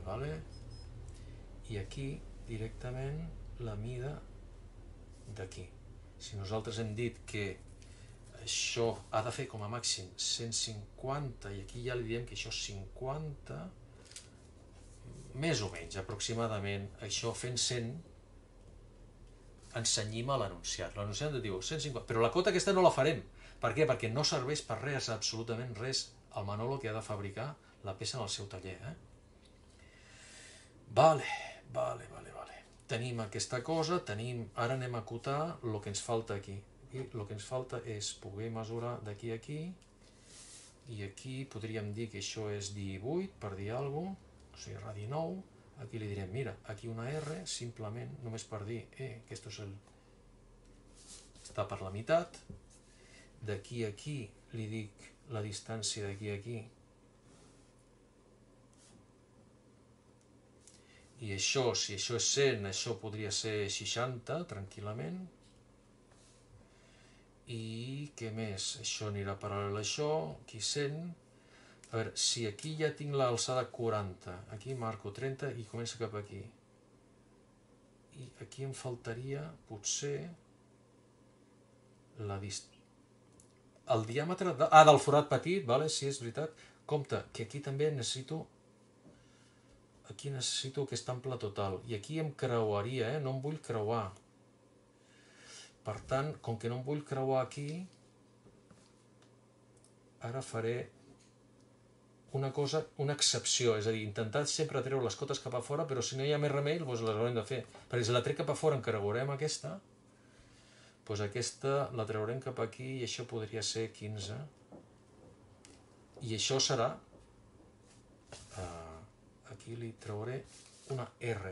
I aquí directament la mida d'aquí. Si nosaltres hem dit que això ha de fer com a màxim 150, i aquí ja li diem que això és 50, més o menys, aproximadament, això fent 100, ens cenyim a l'enunciat. L'enunciat et diu 150, però la cota aquesta no la farem. Per què? Perquè no serveix per res, absolutament res, el Manolo que ha de fabricar la peça en el seu taller. Vale. Tenim aquesta cosa, ara anem a acotar el que ens falta aquí. I el que ens falta és poder mesurar d'aquí a aquí, i aquí podríem dir que això és 18, per dir alguna cosa, o sigui, radi 9, aquí li direm, mira, aquí una R, simplement, només per dir, que esto està per la meitat, d'aquí a aquí li dic la distància d'aquí a aquí, i això, si això és 100, això podria ser 60, tranquil·lament. I què més? Això anirà paral·lel a això, aquí 100. A veure, si aquí ja tinc l'alçada 40, aquí marco 30 i comença cap aquí. I aquí em faltaria, potser, el diàmetre del forat petit, vale? Sí, és veritat. Compte, que aquí també necessito aquest ample total, i aquí em creuaria, no em vull creuar. Per tant, com que no em vull creuar aquí, ara faré una excepció, és a dir, intentar sempre treure les cotes cap a fora, però si no hi ha més remei, doncs les haurem de fer. Perquè si la trec cap a fora en creuarem aquesta, doncs aquesta la traurem cap aquí i això podria ser 15. I això serà... aquí li trauré una R.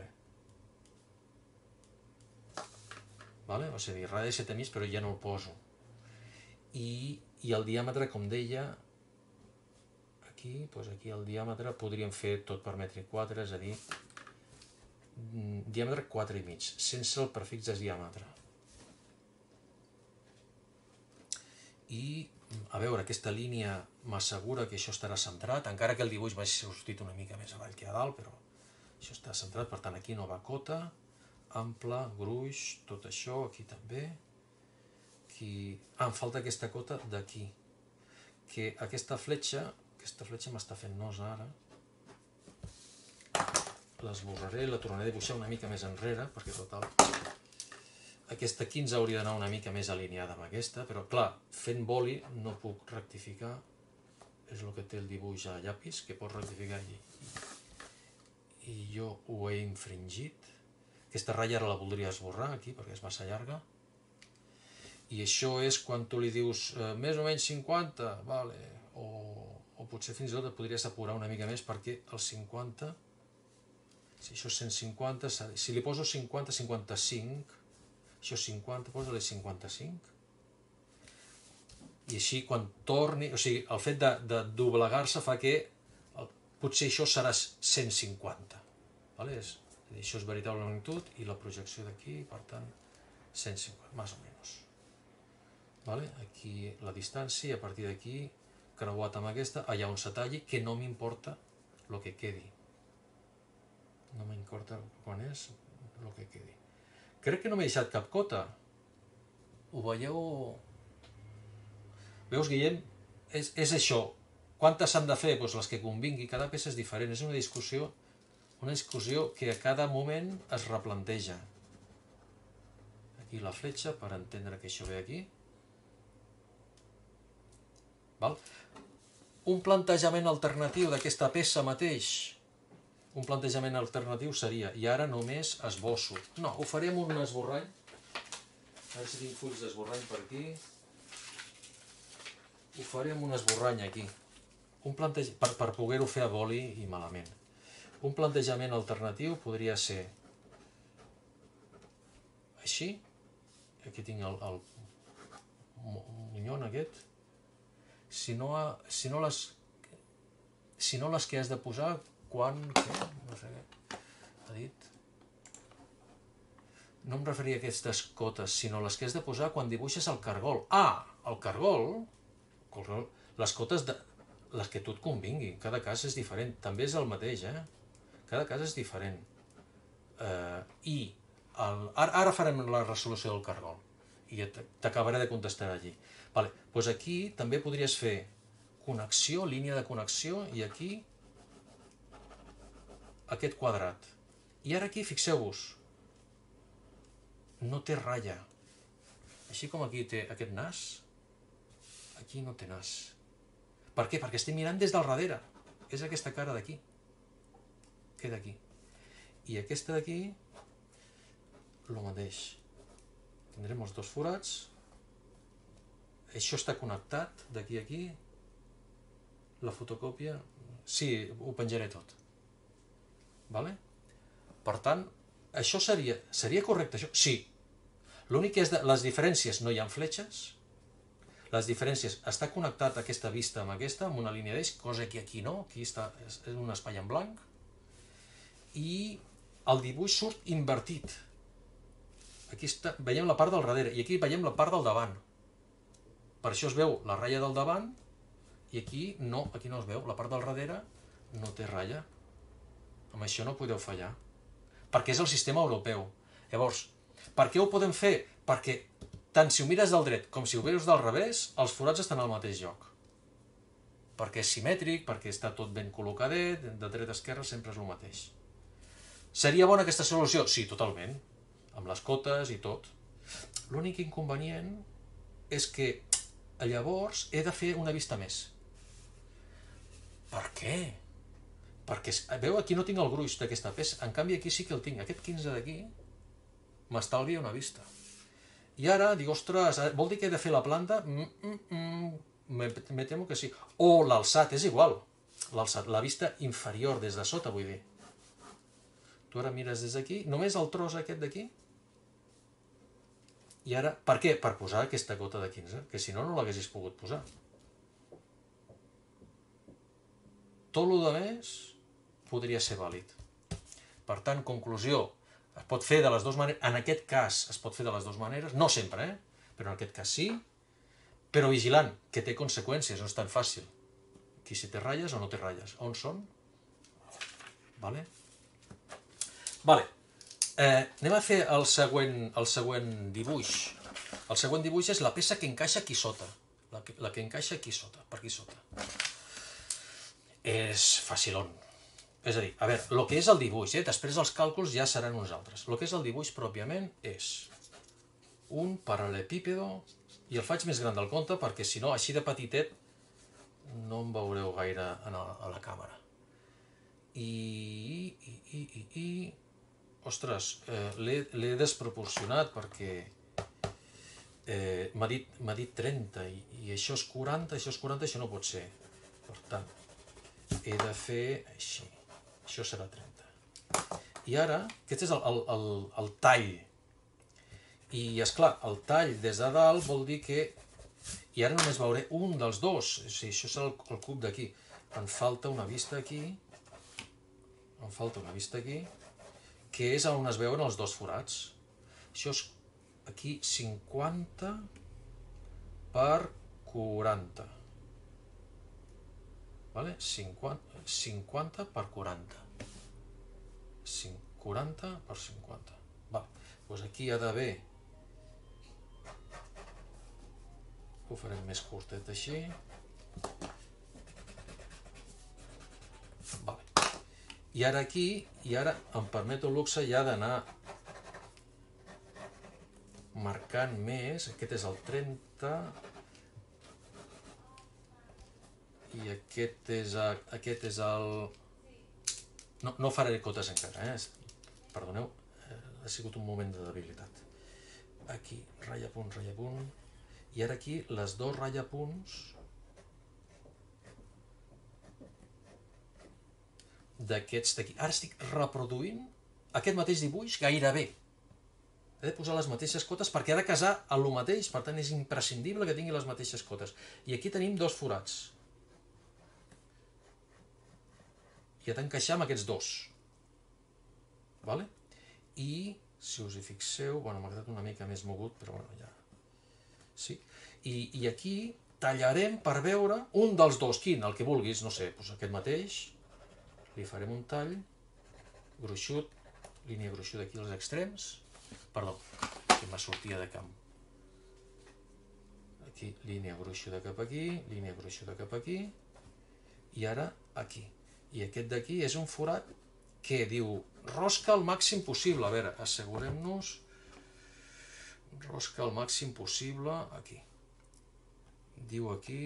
Vale? O sigui, radi 7,5, però ja no el poso. I el diàmetre, com deia, aquí, doncs aquí el diàmetre podríem fer tot per metre 4, és a dir, diàmetre 4,5, sense el prefix de diàmetre. I, a veure, aquesta línia m'assegura que això estarà centrat, encara que el dibuix vagi sortit una mica més avall que a dalt, però això està centrat, per tant aquí nova cota, ample, gruix, tot això, aquí també. Em falta aquesta cota d'aquí, que aquesta fletxa m'està fent nosa ara. L'esborraré, la tornaré a dibuixar una mica més enrere, perquè total... Aquesta 15 hauria d'anar una mica més alineada amb aquesta, però clar, fent boli no puc rectificar, és el que té el dibuix a llapis, que pot rectificar i jo ho he infringit. Aquesta ratlla ara la voldria esborrar aquí, perquè és massa llarga. I això és quan tu li dius més o menys 50, vale, o potser fins i tot et podries apurar una mica més perquè el 50, si això és 150, si li poso 50, 55, això 50, posa-li 55. I així quan torni, o sigui, el fet de doblegar-se fa que potser això serà 150. Vale? Això és veritable magnitud i la projecció d'aquí, per tant, 150, més o menys. Vale? Aquí la distància, a partir d'aquí, creuat amb aquesta, allà on se talli, que no m'importa el que quedi. No m'importa quan és el que quedi. Crec que no m'he deixat cap cota. Ho veieu? Veus, Guillem? És això. Quantes s'han de fer? Doncs les que convingui. Cada peça és diferent. És una discussió que a cada moment es replanteja. Aquí la fletxa, per entendre que això ve aquí. Val? Un plantejament alternatiu d'aquesta peça mateix... Un plantejament alternatiu seria, i ara només esbosso. No, ho faré amb un esborrany. A veure si tinc fulls d'esborrany per aquí. Ho faré amb un esborrany aquí. Per poder-ho fer a boli i malament. Un plantejament alternatiu podria ser així. Aquí tinc el monyon aquest. Si no les que has de posar... Quan, què? No sé què ha dit. No em referia a aquestes cotes, sinó les que has de posar quan dibuixes el cargol. El cargol, les cotes, les que tu et convingui. Cada cas és diferent. També és el mateix, Cada cas és diferent. Ara farem la resolució del cargol. I t'acabaré de contestar allí. Doncs aquí també podries fer connexió, línia de connexió, i aquí aquest quadrat. I ara aquí, fixeu-vos, no té ratlla. Així com aquí té aquest nas, aquí no té nas. Per què? Perquè estem mirant des del darrere. És aquesta cara d'aquí. Queda aquí. I aquesta d'aquí, el mateix. Tindrem els dos forats. Això està connectat d'aquí a aquí. La fotocòpia... Sí, ho penjaré tot. Vale? Per tant, això seria correcte, això? Sí. L'únic que és les diferències, no hi ha fletxes. Les diferències, està connectat aquesta vista amb aquesta, amb una línia d'eix, cosa que aquí no, aquí està, és un espai en blanc. I el dibuix surt invertit. Aquí veiem la part del darrere i aquí veiem la part del davant. Per això es veu la ratlla del davant i aquí no es veu. La part del darrere no té ratlla. Amb això no podeu fallar. Perquè és el sistema europeu. Llavors, per què ho podem fer? Perquè tant si ho mires del dret com si ho veus del revés, els forats estan al mateix lloc. Perquè és simètric, perquè està tot ben col·locadet, de dret a esquerra sempre és el mateix. Seria bona aquesta solució? Sí, totalment. Amb les cotes i tot. L'únic inconvenient és que llavors he de fer una vista més. Per què? Perquè, veu, aquí no tinc el gruix d'aquesta peça, en canvi aquí sí que el tinc. Aquest 15 d'aquí m'estalvia una vista. I ara dic, ostres, vol dir que he de fer la planta? Me temo que sí. O l'alçat, és igual. L'alçat, la vista inferior des de sota, vull dir. Tu ara mires des d'aquí, només el tros aquest d'aquí. I ara, per què? Per posar aquesta cota de 15, que si no, no l'haguessis pogut posar. Tot el de més podria ser vàlid. Per tant, conclusió, es pot fer de les dues maneres, en aquest cas es pot fer de les dues maneres, no sempre, però en aquest cas sí, però vigilant, que té conseqüències, no és tan fàcil. Aquí si té ratlles o no té ratlles. On són? Vale? Vale. Anem a fer el següent dibuix. El següent dibuix és la peça que encaixa aquí sota. La que encaixa aquí sota, per aquí sota. És facilón. És a dir, a veure, el que és el dibuix, després els càlculs ja seran uns altres. El que és el dibuix pròpiament és un paral·lepípedo, i el faig més gran del compte perquè si no, així de petitet, no em veureu gaire a la càmera. Ostres, l'he desproporcionat perquè m'ha dit 30 i això és 40, això no pot ser. Per tant, he de fer així. Això serà 30. I ara, aquest és el tall. I, esclar, el tall des de dalt vol dir que... I ara només veuré un dels dos. O sigui, això serà el cub d'aquí. Em falta una vista aquí. Que és on es veuen els dos forats. Això és aquí 50 per 40. Vale? 50 per 40. 40 per 50. Vale. Doncs aquí hi ha d'haver... Ho farem més curtet així. Vale. I ara aquí, em permeto el luxe ja d'anar marcant més. Aquest és el 30 i aquest és el... No faré cotes encara, perdoneu, ha sigut un moment de debilitat. Aquí, ratlla punt, i ara aquí les dos ratllapunts d'aquests d'aquí. Ara estic reproduint aquest mateix dibuix gairebé. He de posar les mateixes cotes perquè ha de casar a lo mateix, per tant és imprescindible que tingui les mateixes cotes. I aquí tenim dos forats. I ha d'encaixar amb aquests dos. Vale? I, si us hi fixeu, bueno, m'ha quedat una mica més mogut, però bueno, ja... Sí. I aquí tallarem per veure un dels dos, quin, el que vulguis, no sé, doncs aquest mateix. Li farem un tall, gruixut, línia gruixuda aquí als extrems. Perdó, que me sortia de camp. Aquí, línia gruixuda cap aquí, línia gruixuda cap aquí, i ara aquí. I aquest d'aquí és un forat que diu rosca al màxim possible. A veure, assegurem-nos, rosca al màxim possible, aquí. Diu aquí...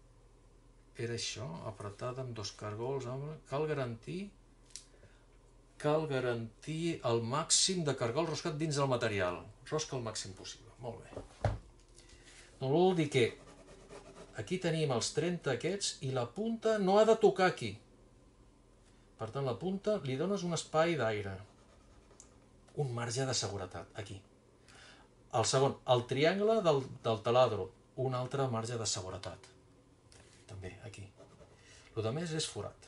Era això, apretada amb dos cargols, cal garantir cal garantir el màxim de cargol roscat dins del material. Rosca el màxim possible. Molt bé. No vol dir que aquí tenim els 30 aquests i la punta no ha de tocar aquí. Per tant, la punta li dones un espai d'aire. Un marge de seguretat, aquí. El segon, el triangle del taladro. Un altre marge de seguretat. També, aquí. El que més és forat.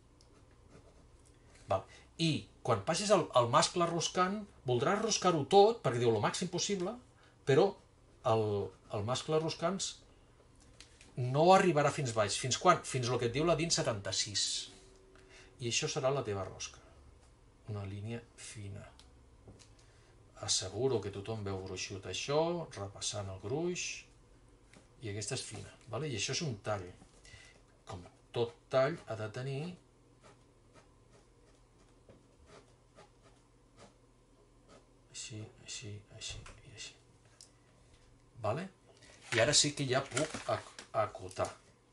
Val. I quan passis el mascle roscant, voldràs roscar-ho tot, perquè diu el màxim possible, però el mascle roscant no arribarà fins baix. Fins quan? Fins el que et diu la DIN 76. I això serà la teva rosca. Una línia fina. Asseguro que tothom veu gruixut això, repassant el gruix, i aquesta és fina. Vale? I això és un tall. Com tot tall ha de tenir així, així, així i així. Vale? I ara sí que ja puc acotar.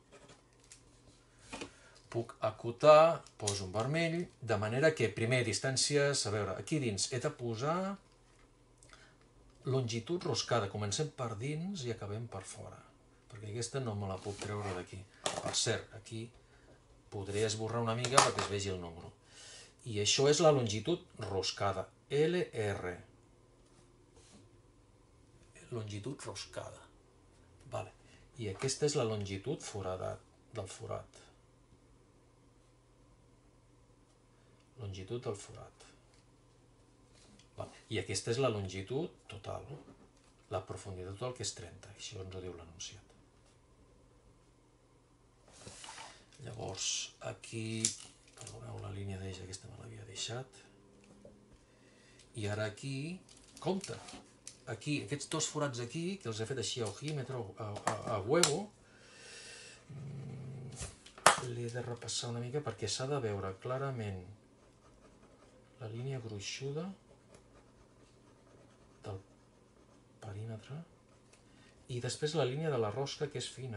Puc acotar, poso un vermell, de manera que primer distàncies, a veure, aquí dins he de posar longitud roscada. Comencem per dins i acabem per fora, perquè aquesta no me la puc treure d'aquí. Per cert, aquí podré esborrar una mica perquè es vegi el número. I això és la longitud roscada, LR. Longitud roscada. Vale. I aquesta és la longitud del forat. Longitud del forat. Vale. I aquesta és la longitud total. La profunditat total, que és 30. Això ens ho diu l'anunciat. Llavors, aquí, perdoneu, la línia d'eix, aquesta me l'havia deixat. I ara aquí, compte, aquí, aquests dos forats aquí, que els he fet així a ojímetre, a huevo, l'he de repassar una mica perquè s'ha de veure clarament la línia gruixuda del perímetre i després la línia de la rosca, que és fina.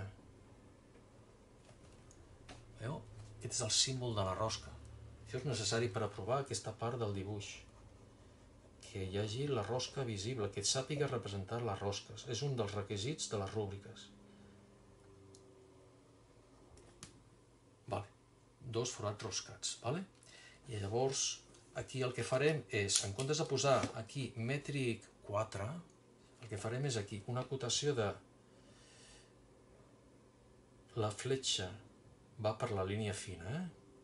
Veu? Aquest és el símbol de la rosca. Això és necessari per aprovar aquesta part del dibuix. Que hi hagi la rosca visible, que et sàpiga representar les rosques. És un dels requisits de les rúbriques. Vale. Dos forats roscats. Vale? I llavors, aquí el que farem és, en comptes de posar aquí mètric 4, el que farem és aquí una acotació de la fletxa va per la línia fina,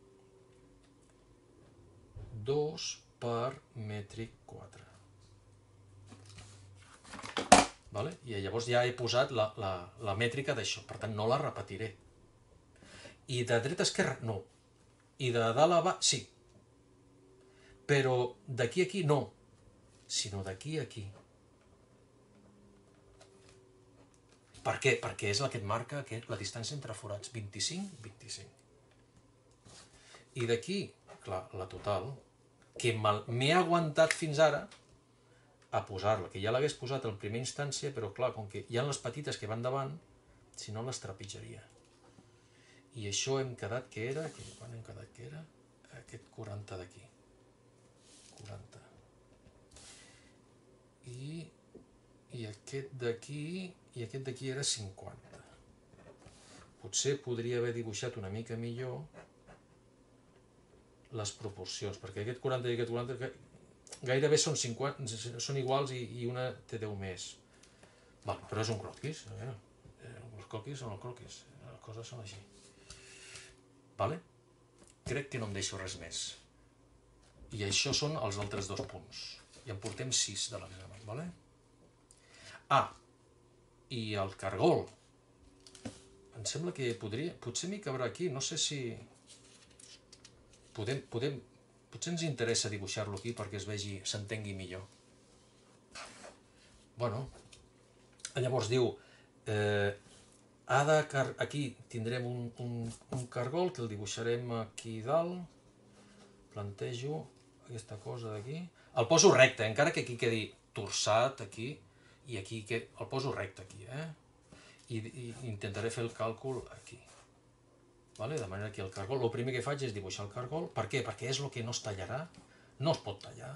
2 per mètric 4. Vale? I llavors ja he posat la mètrica d'això, per tant no la repetiré. I de dreta a esquerra, no. I de dalt a baix, sí. Però d'aquí a aquí no, sinó d'aquí a aquí. Per què? Perquè és la que et marca la distància entre forats, 25, 25. I d'aquí, clar, la total, que m'he aguantat fins ara a posar-la, que ja l'hagués posat en primera instància, però clar, com que hi ha les petites que van davant, si no les trepitjaria. I això hem quedat que era, quan hem quedat que era? Aquest 40 d'aquí. 40. I aquest d'aquí era 50. Potser podria haver dibuixat una mica millor les proporcions, perquè aquest 40 i aquest 40 gairebé són iguals i una té 10 més. Però és un croquis. Els croquis són els croquis. Les coses són així. Crec que no em deixo res més. I això són els altres dos punts. I en portem 6 de l'examen. I el cargol. Em sembla que potser m'hi cabrà aquí. No sé si... Potser ens interessa dibuixar-lo aquí perquè es vegi, s'entengui millor. Llavors diu, aquí tindrem un cargol que el dibuixarem aquí dalt, plantejo aquesta cosa d'aquí, el poso recte, encara que aquí quedi torçat, aquí, i aquí el poso recte aquí, i intentaré fer el càlcul aquí. De manera que el cargol, el primer que faig és dibuixar el cargol. Per què? Perquè és el que no es tallarà, no es pot tallar.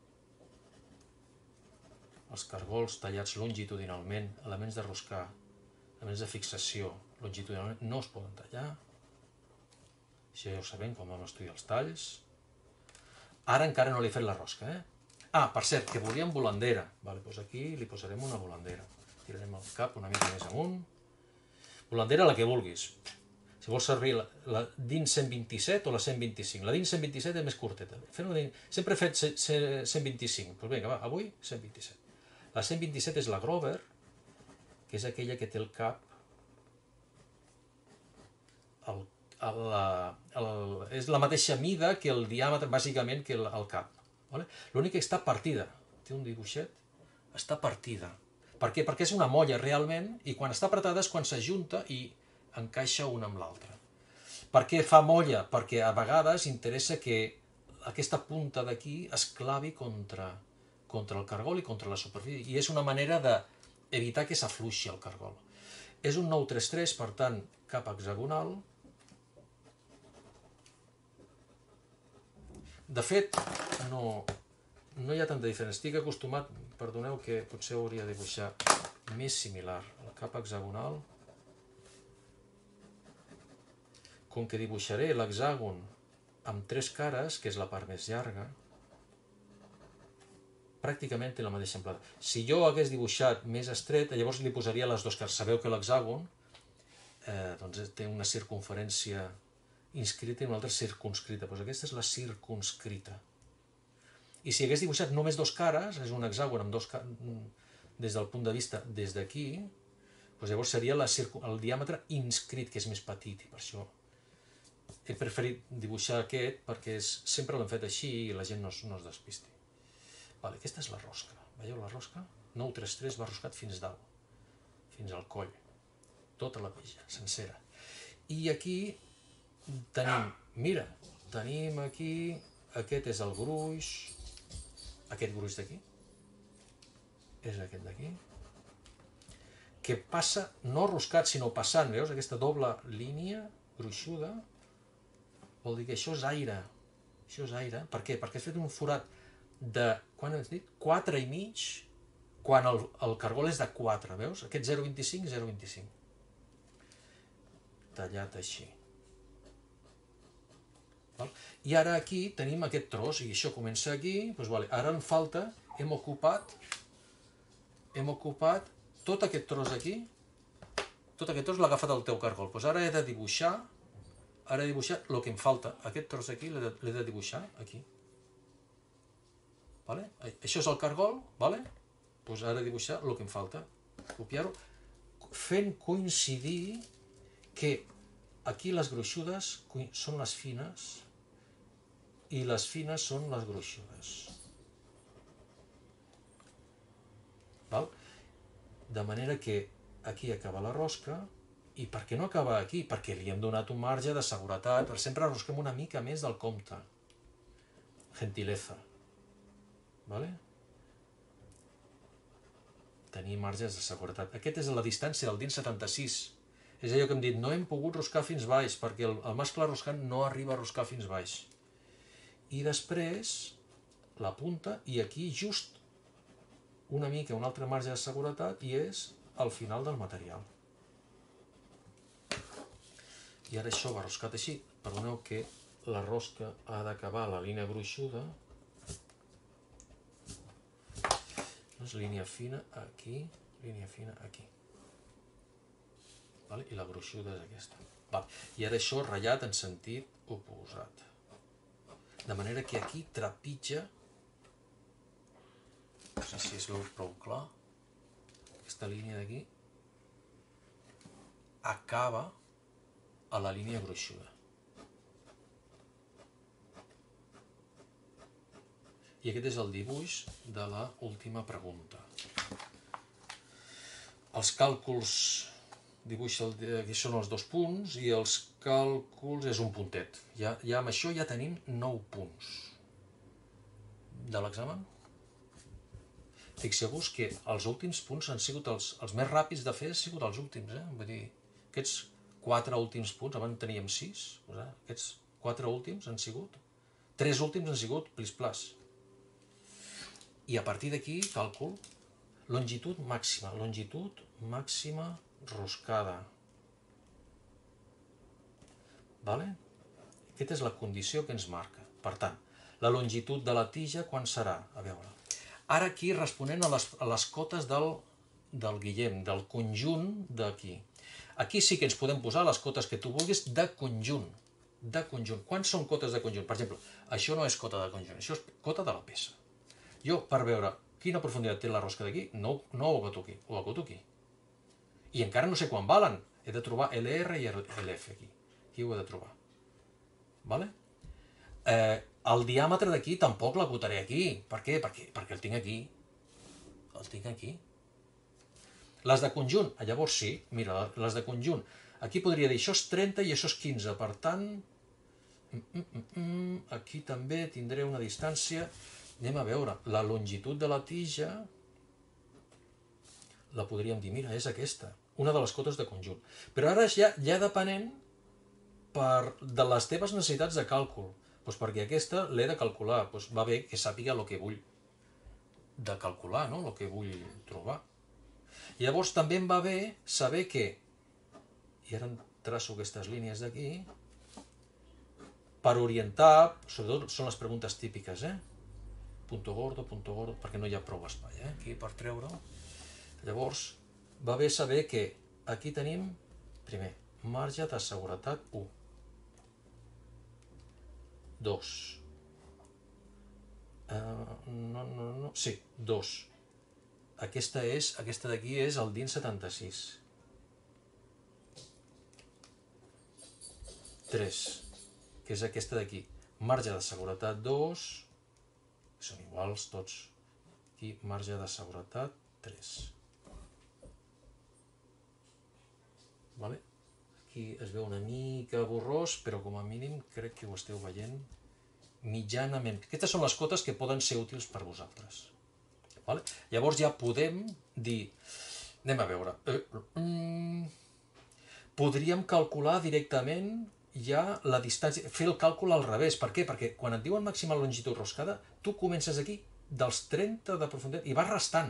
Els cargols tallats longitudinalment, elements de roscar, elements de fixació longitudinalment, no es poden tallar. Això ja ho sabem quan vam estudiar els talls. Ara encara no li he fet la rosca, Ah, per cert, que volíem volandera. Vale, doncs aquí li posarem una volandera. Tirarem el cap una mica més amunt. Volandera la que vulguis. Si vols servir la DIN 127 o la 125. La DIN 127 és més curteta. Sempre he fet 125. Doncs vinga, va, avui 127. La 127 és la Grover, que és aquella que té el cap... és la mateixa mida que el diàmetre, bàsicament, que el cap. L'únic que està partida. Té un dibuixet. Està partida. Per què? Perquè és una molla realment i quan està apretada és quan s'ajunta i encaixa una amb l'altra. Per què fa molla? Perquè a vegades interessa que aquesta punta d'aquí es clavi contra el cargol i contra la superfície. I és una manera d'evitar que s'afluixi el cargol. És un 933, per tant, cap hexagonal. De fet, no hi ha tanta diferència. Estic acostumat, perdoneu que potser hauria de dibuixar més similar. El cap hexagonal. Com que dibuixaré l'hexàgon amb 3 cares, que és la part més llarga, pràcticament té la mateixa amplada. Si jo hagués dibuixat més estret, llavors li posaria les 2 cares. Sabeu que l'hexàgon té una circunferència inscrita i una altra circunscrita. Doncs aquesta és la circunscrita. I si hagués dibuixat només 2 cares, és un hexàgon amb 2 cares, des del punt de vista des d'aquí, doncs llavors seria el diàmetre inscrit, que és més petit, i per això he preferit dibuixar aquest perquè sempre l'hem fet així i la gent no es despisti. Vale, aquesta és la rosca. Veieu la rosca? 933 va roscat fins dalt, fins al coll. Tota la peja, sencera. I aquí tenim, mira, tenim aquí, aquest és el gruix, aquest gruix d'aquí, és aquest d'aquí, que passa no roscat sinó passant, veus? Aquesta doble línia gruixuda, vol dir que això és aire. Això és aire. Per què? Perquè has fet un forat de, quan has dit? 4,5, quan el cargol és de 4, veus? Aquest 0,25, 0,25. Tallat així. I ara aquí tenim aquest tros, i això comença aquí, doncs vale. Ara en falta, hem ocupat tot aquest tros aquí, tot aquest tros l'ha agafat el teu cargol. Doncs ara he de dibuixar el que em falta. Aquest tros aquí l'he de dibuixar aquí. Això és el cargol, doncs ara he de dibuixar el que em falta. Copiar-ho, fent coincidir que aquí les gruixudes són les fines i les fines són les gruixudes. De manera que aquí acaba la rosca. I per què no acaba aquí? Perquè li hem donat un marge de seguretat, però sempre rosquem una mica més del compte. Gentileza. Tenir marges de seguretat. Aquest és la distància del DIN 76. És allò que hem dit, no hem pogut roscar fins baix, perquè el mascle roscant no arriba a roscar fins baix. I després la punta, i aquí just una mica un altre marge de seguretat, i és al final del material. I ara això va roscat així. Perdoneu que la rosca ha d'acabar la línia gruixuda. Línia fina aquí, línia fina aquí. I la gruixuda és aquesta. I ara això ratllat en sentit oposat. De manera que aquí trepitja, no sé si es veu prou clar, aquesta línia d'aquí acaba a la línia gruixuda. I aquest és el dibuix de l'última pregunta. Els càlculs, aquí són els 2 punts, i els càlculs és un puntet. Ja amb això ja tenim 9 punts de l'examen. Fixeu-vos que els últims punts han sigut els més ràpids de fer, han sigut els últims. Vull dir, aquests 4 últims punts, abans teníem 6, aquests 4 últims han sigut 3 últims han sigut plis-plas. I a partir d'aquí, càlcul, longitud màxima roscada. Vale? Aquesta és la condició que ens marca. Per tant, la longitud de la tija, quan serà? A veure. Ara aquí responent a les cotes del Guillem, del conjunt d'aquí. Aquí sí que ens podem posar les cotes que tu vulguis de conjunt. De conjunt. Quants són cotes de conjunt? Per exemple, això no és cota de conjunt, això és cota de la peça. Jo, per veure quina profunditat té la rosca d'aquí, no ho acoto aquí, ho acoto aquí. I encara no sé quan valen. He de trobar LR i LF aquí. Aquí ho he de trobar. Vale? El diàmetre d'aquí tampoc l'acotaré aquí. Per què? Perquè el tinc aquí. El tinc aquí. Les de conjunt, llavors sí, mira, les de conjunt. Aquí podria dir, això és 30 i això és 15, per tant, aquí també tindré una distància. Anem a veure, la longitud de la tija, la podríem dir, mira, és aquesta, una de les cotes de conjunt. Però ara ja depenent de les teves necessitats de càlcul, perquè aquesta l'he de calcular, va bé que sàpiga el que vull de calcular, el que vull trobar. Llavors també em va bé saber que, i ara traço aquestes línies d'aquí, per orientar, sobretot són les preguntes típiques, punto gordo, perquè no hi ha prou espai, aquí per treure-ho. Llavors, va bé saber que aquí tenim, primer, marge de seguretat 1. 2. Sí, 2. Aquesta d'aquí és el DIN 76. 3, que és aquesta d'aquí. Marge de seguretat 2, són iguals tots. Aquí, marge de seguretat 3. Vale? Aquí es veu una mica borrós, però com a mínim crec que ho esteu veient mitjanament. Aquestes són les cotes que poden ser útils per vosaltres. Vale? Llavors ja podem dir, anem a veure, podríem calcular directament ja la distància, fer el càlcul al revés. Per què? Perquè quan et diuen màxima longitud roscada, tu comences aquí dels 30 de profunditat i vas restant.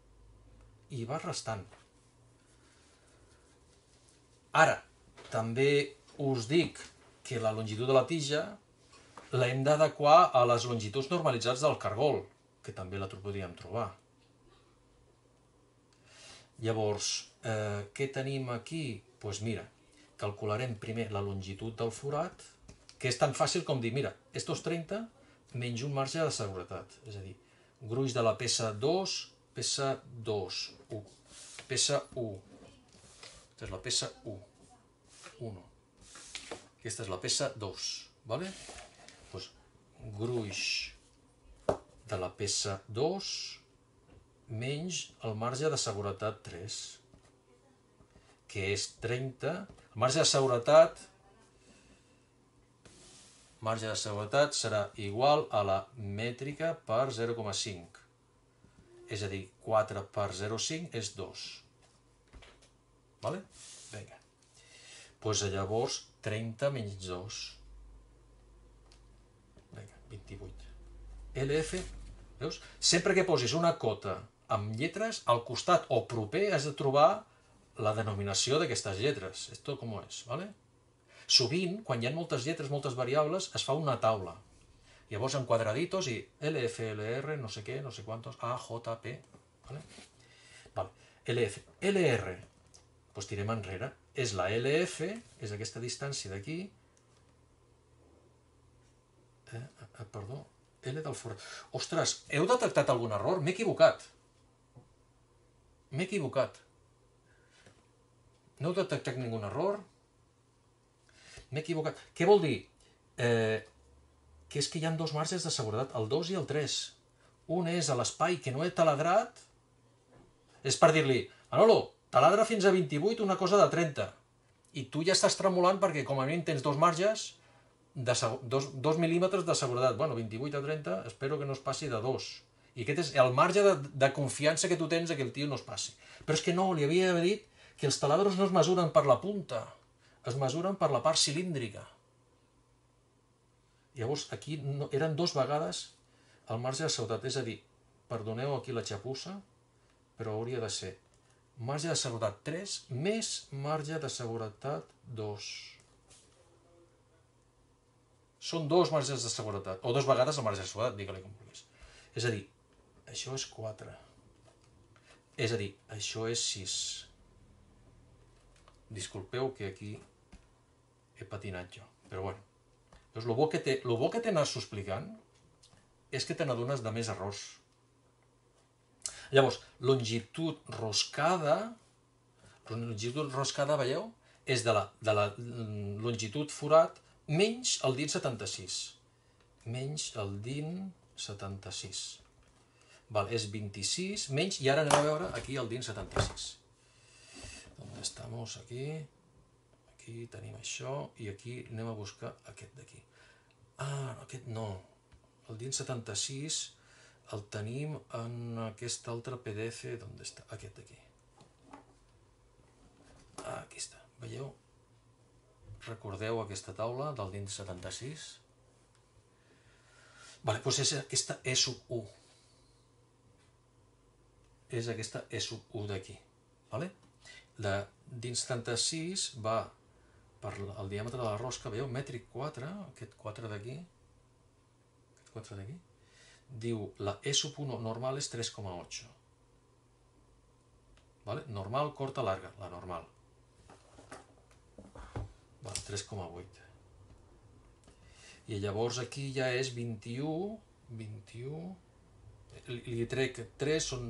Ara, també us dic que la longitud de la tija l'hem d'adequar a les longituds normalitzades del cargol, que també la podríem trobar. Llavors, què tenim aquí? Doncs mira, calcularem primer la longitud del forat, que és tan fàcil com dir, mira, estos 30 menys un marge de seguretat, és a dir, gruix de la peça 2, peça 2, 1, peça 1, aquesta és la peça 1, 1, aquesta és la peça 2, vale? Doncs gruix de la peça 2 menys el marge de seguretat 3, que és 30. El marge de seguretat serà igual a la mètrica per 0,5. És a dir, 4 per 0,5 és 2. Vale? Vinga. Doncs llavors 30 menys 2. Vinga, 28. LF, veus? Sempre que posis una cota amb lletres, al costat o proper has de trobar la denominació d'aquestes lletres. Esto com és, ¿vale? Sovint, quan hi ha moltes lletres, moltes variables, es fa una taula. Llavors en quadraditos i LF, LR, no sé què, no sé quantos, A, J, P, ¿vale? Vale. LF. LR, doncs tirem enrere. És la LF, és aquesta distància d'aquí. Perdó, L del forat. Ostres, heu detectat algun error? M'he equivocat. No heu detectat ningú error? M'he equivocat. Què vol dir? Que és que hi ha dos marges de seguretat, el 2 i el 3. Un és a l'espai que no he taladrat, és per dir-li, Manolo, taladra fins a 28 una cosa de 30. I tu ja estàs tremolant perquè com a mínim tens dos marges, 2 mil·límetres de seguretat. Bueno, 28 a 30, espero que no es passi de 2. I aquest és el marge de confiança que tu tens que el tio no es passi. Però és que no, li havia d'haver dit que els taladros no es mesuren per la punta, es mesuren per la part cilíndrica. Llavors, aquí eren 2 vegades el marge de seguretat. És a dir, perdoneu aquí la xapussa, però hauria de ser marge de seguretat 3 més marge de seguretat 2. Són 2 marges de seguretat, o 2 vegades el marge de seguretat, digue-li com vulguis. És a dir, això és 4. És a dir, això és 6. Disculpeu que aquí he patinat jo, però bueno. Doncs el bo que té anar-s'ho explicant és que te n'adones de més errors. Llavors, longitud roscada, veieu, és de la longitud forat menys el DIN 76. Menys el DIN 76. Val, és 26 menys, i ara anem a veure aquí el DIN 76. On estamos? Aquí. Aquí tenim això, i aquí anem a buscar aquest d'aquí. Ah, aquest no. El DIN 76 el tenim en aquest altre PDF. On està? Aquest d'aquí. Ah, aquí està. Veieu? Recordeu aquesta taula del DIN 76? Vale, doncs és aquesta E sub 1. És aquesta E sub 1 d'aquí. Vale? La DIN 76 va per el diàmetre de la rosca, veieu, mètric 4, aquest 4 d'aquí, diu la E sub 1 normal és 3,8. Vale? Normal, corta, larga, la normal. Vale, 3,8. I llavors aquí ja és 21, li trec 3, són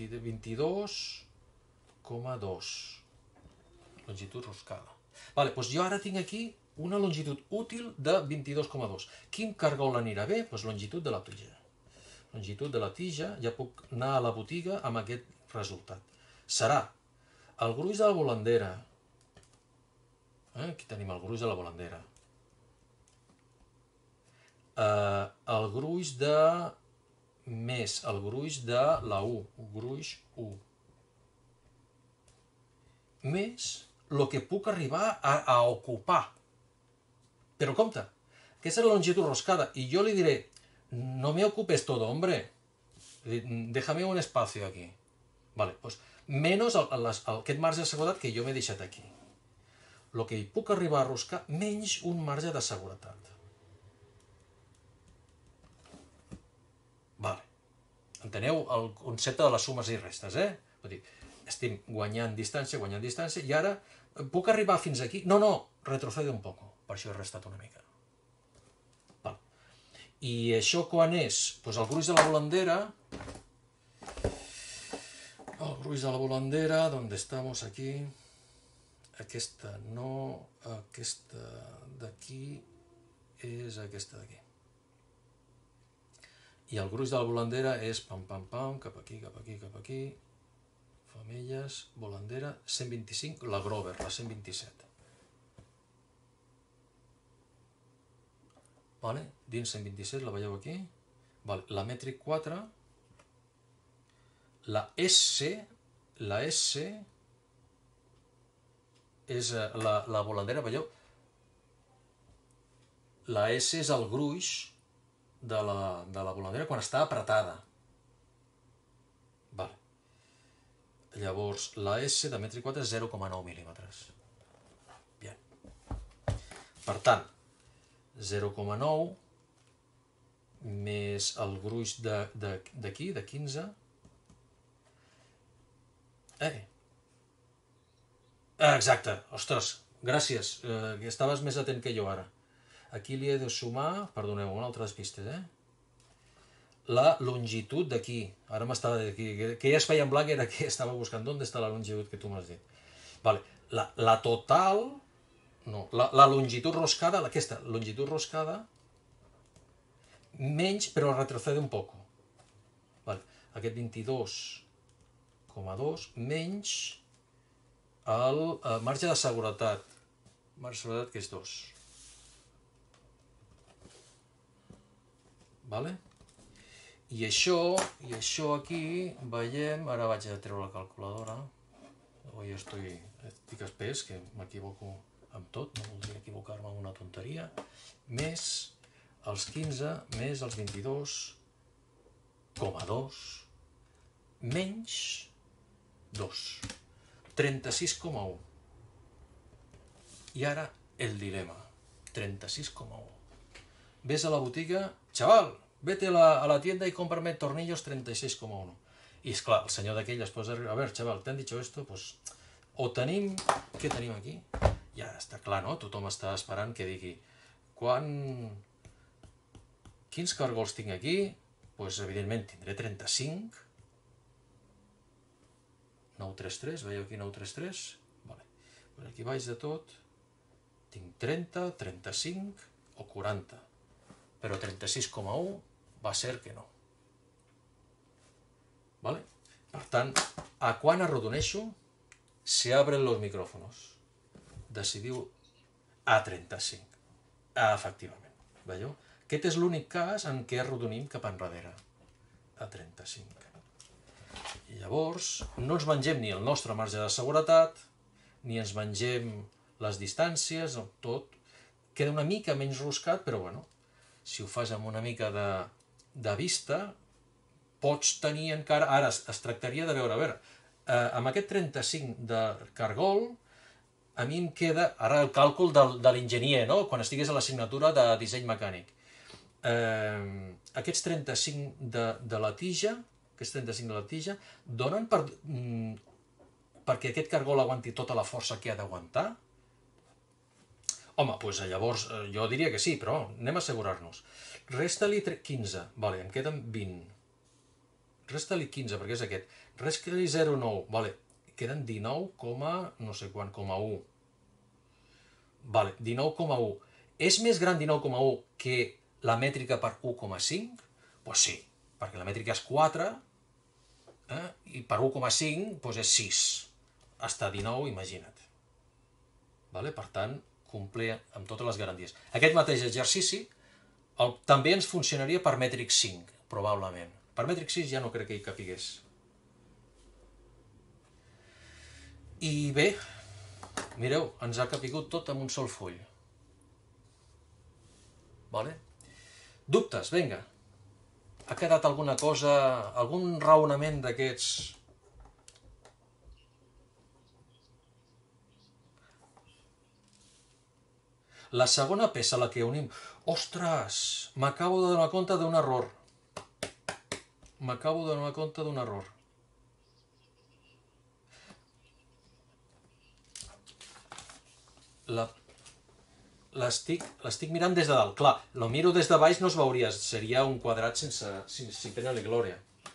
22,2. Longitud roscada. Vale, doncs jo ara tinc aquí una longitud útil de 22,2. Quin cargol anirà bé? Doncs longitud de la tija. Longitud de la tija, ja puc anar a la botiga amb aquest resultat. Serà el gruix de la volandera. Aquí tenim el gruix de la volandera. El gruix de... més el gruix de la U. Gruix U. Més el que puc arribar a ocupar. Però compte, aquesta és la longitud roscada, i jo li diré, no me ocupes todo, hombre. Déjame un espacio aquí. Vale, pues menos aquest marge de seguretat que jo m'he deixat aquí. El que hi puc arribar a roscar, menys un marge de seguretat. Vale. Enteneu el concepte de les sumes i restes, Vull dir, estem guanyant distància, i ara puc arribar fins aquí? No, retrocede un poco. Per això he restat una mica. Val. I això quan és? Doncs el gruix de la volandera... El gruix de la volandera, ¿on estamos aquí? Aquesta no... Aquesta d'aquí és aquesta d'aquí. I el gruix de la volandera és pam, pam, pam, cap aquí, cap aquí, cap aquí... Femelles, volandera, 125, la Grover, la 127. Vale? Dins 127, la veieu aquí. Vale. La mètric 4, la S és la volandera, veieu? La S és el gruix de la volandera quan està apretada. Vale. Llavors, la S de mètric 4 és 0,9 mil·límetres. Bien. Per tant, 0,9 més el gruix d'aquí, de 15. Exacte, ostres, gràcies, estaves més atent que jo ara. Aquí li he de sumar, perdoneu, una altra despista, la longitud d'aquí. Ara m'estava d'aquí, que ja es feia en blanc, era que estava buscant d'on està la longitud que tu m'has dit. Vale. La total, no, la longitud roscada, aquesta longitud roscada, menys, però retrocede un poco. Vale. Aquest 22,2 menys el marge de seguretat. Marge de seguretat que és 2. Vale? I això aquí veiem, ara vaig a treure la calculadora, avui estic espès, que m'equivoco amb tot, no voldria equivocar-me amb una tonteria, més els 15 més els 22,2 menys 2. 36,1. I ara el dilema. 36,1. Ves a la botiga, chaval, vete a la tienda y cómprame tornillos 36,1. I esclar, el senyor d'aquell es posa a ver, chaval, ¿te han dicho esto? Pues, o tenim... Què tenim aquí? Ja està clar, no? Tothom està esperant que digui quins cargols tinc aquí? Pues, evidentment, tindré 35. 933, veieu aquí 933? Vale. Pues aquí baix de tot tinc 30, 35 o 40. Però 36,1 va ser que no. ¿Vale? Per tant, a quan arrodoneixo, se abren los micrófonos. Decidiu a 35. Efectivament. Veieu? Aquest és l'únic cas en què arrodonim cap enrere. A 35. I llavors, no ens mengem ni el nostre marge de seguretat, ni ens mengem les distàncies, tot. Queda una mica menys roscat, però bueno, si ho fas amb una mica de vista, pots tenir encara... Ara es tractaria de veure, amb aquest 35 de cargol, a mi em queda, ara el càlcul de l'enginyer, no? Quan estigués a l'assignatura de disseny mecànic. Aquests 35 de la tija, donen perquè aquest cargol aguanti tota la força que ha d'aguantar? Home, doncs llavors jo diria que sí, però anem a assegurar-nos. Resta-li 15, vale, em queden 20. Resta-li 15, perquè és aquest. Resta-li 0,9, vale, queden 19, no sé quant, 1. Vale, 19,1. És més gran 19,1 que la mètrica per 1,5? Doncs sí, perquè la mètrica és 4, i per 1,5 és 6. Hasta 19, imagina't. Vale? Per tant, complir amb totes les garanties. Aquest mateix exercici també ens funcionaria per mètric 5, probablement. Per mètric 6 ja no crec que hi capigués. I bé, mireu, ens ha capigut tot amb un sol full. Vale? Dubtes, vinga. Ha quedat alguna cosa, algun raonament d'aquests? La segona peça, la que unim... Ostres! M'acabo de donar compte d'un error. L'estic mirant des de dalt. Clar, lo miro des de baix no es veuria, seria un quadrat sin pena ni glòria.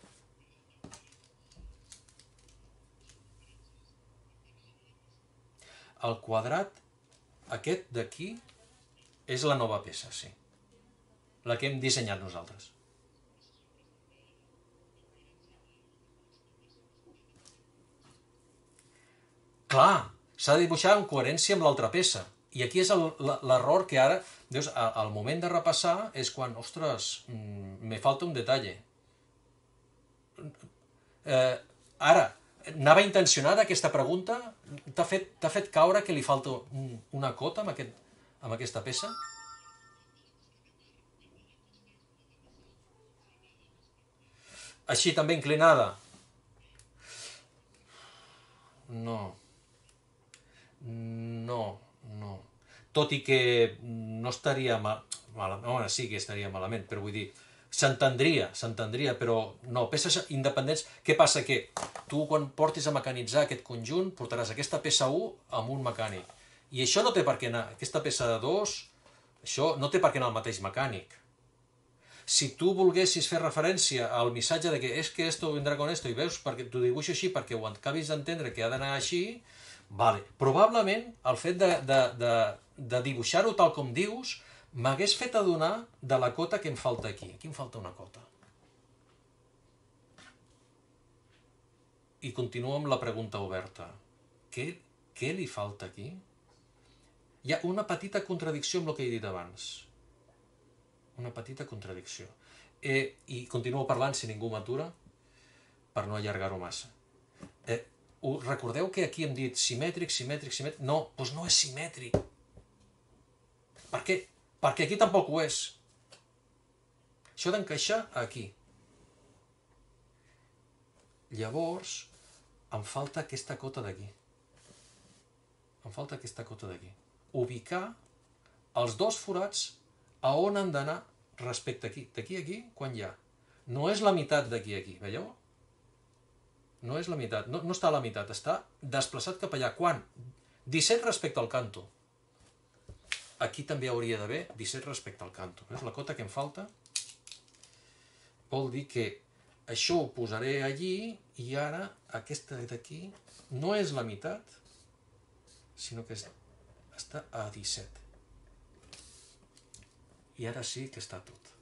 El quadrat, aquest d'aquí, és la nova peça, sí. La que hem dissenyat nosaltres. Clar, s'ha de dibuixar en coherència amb l'altra peça. I aquí és l'error que ara, veus, al moment de repassar és quan, ostres, me falta un detall. Ara, anava intencionada aquesta pregunta? T'ha fet caure que li falta una cota amb aquesta peça? Així també inclinada? No. Tot i que no estaria malament, sí que estaria malament, però vull dir, s'entendria, però no, peces independents. Què passa? Que tu quan portis a mecanitzar aquest conjunt portaràs aquesta peça 1 amb un mecànic, i això no té per què anar, aquesta peça 2, això no té per què anar al mateix mecànic. Si tu volguessis fer referència al missatge de que és que esto vendrà con esto, i veus, perquè t'ho dibuixo així perquè ho acabis d'entendre que ha d'anar així, vale. Probablement el fet de dibuixar-ho tal com dius m'hagués fet adonar de la cota que em falta aquí. Aquí em falta una cota. I continuo amb la pregunta oberta. Què li falta aquí? Hi ha una petita contradicció amb el que he dit abans. Una petita contradicció. I continuo parlant si ningú m'atura per no allargar-ho massa. Recordeu que aquí hem dit simètric? No, doncs no és simètric. Per què? Perquè aquí tampoc ho és. Això d'encaixar aquí. Llavors, em falta aquesta cota d'aquí. Ubicar els dos forats a on han d'anar respecte aquí. D'aquí a aquí, quan hi ha. No és la meitat d'aquí a aquí, veieu? No és la meitat, no està a la meitat, està desplaçat cap allà. Quan? 17 respecte al canto. Aquí també hauria d'haver 17 respecte al canto. És la cota que em falta. Vol dir que això ho posaré allí i ara aquesta d'aquí no és la meitat, sinó que està a 17. I ara sí que està tot.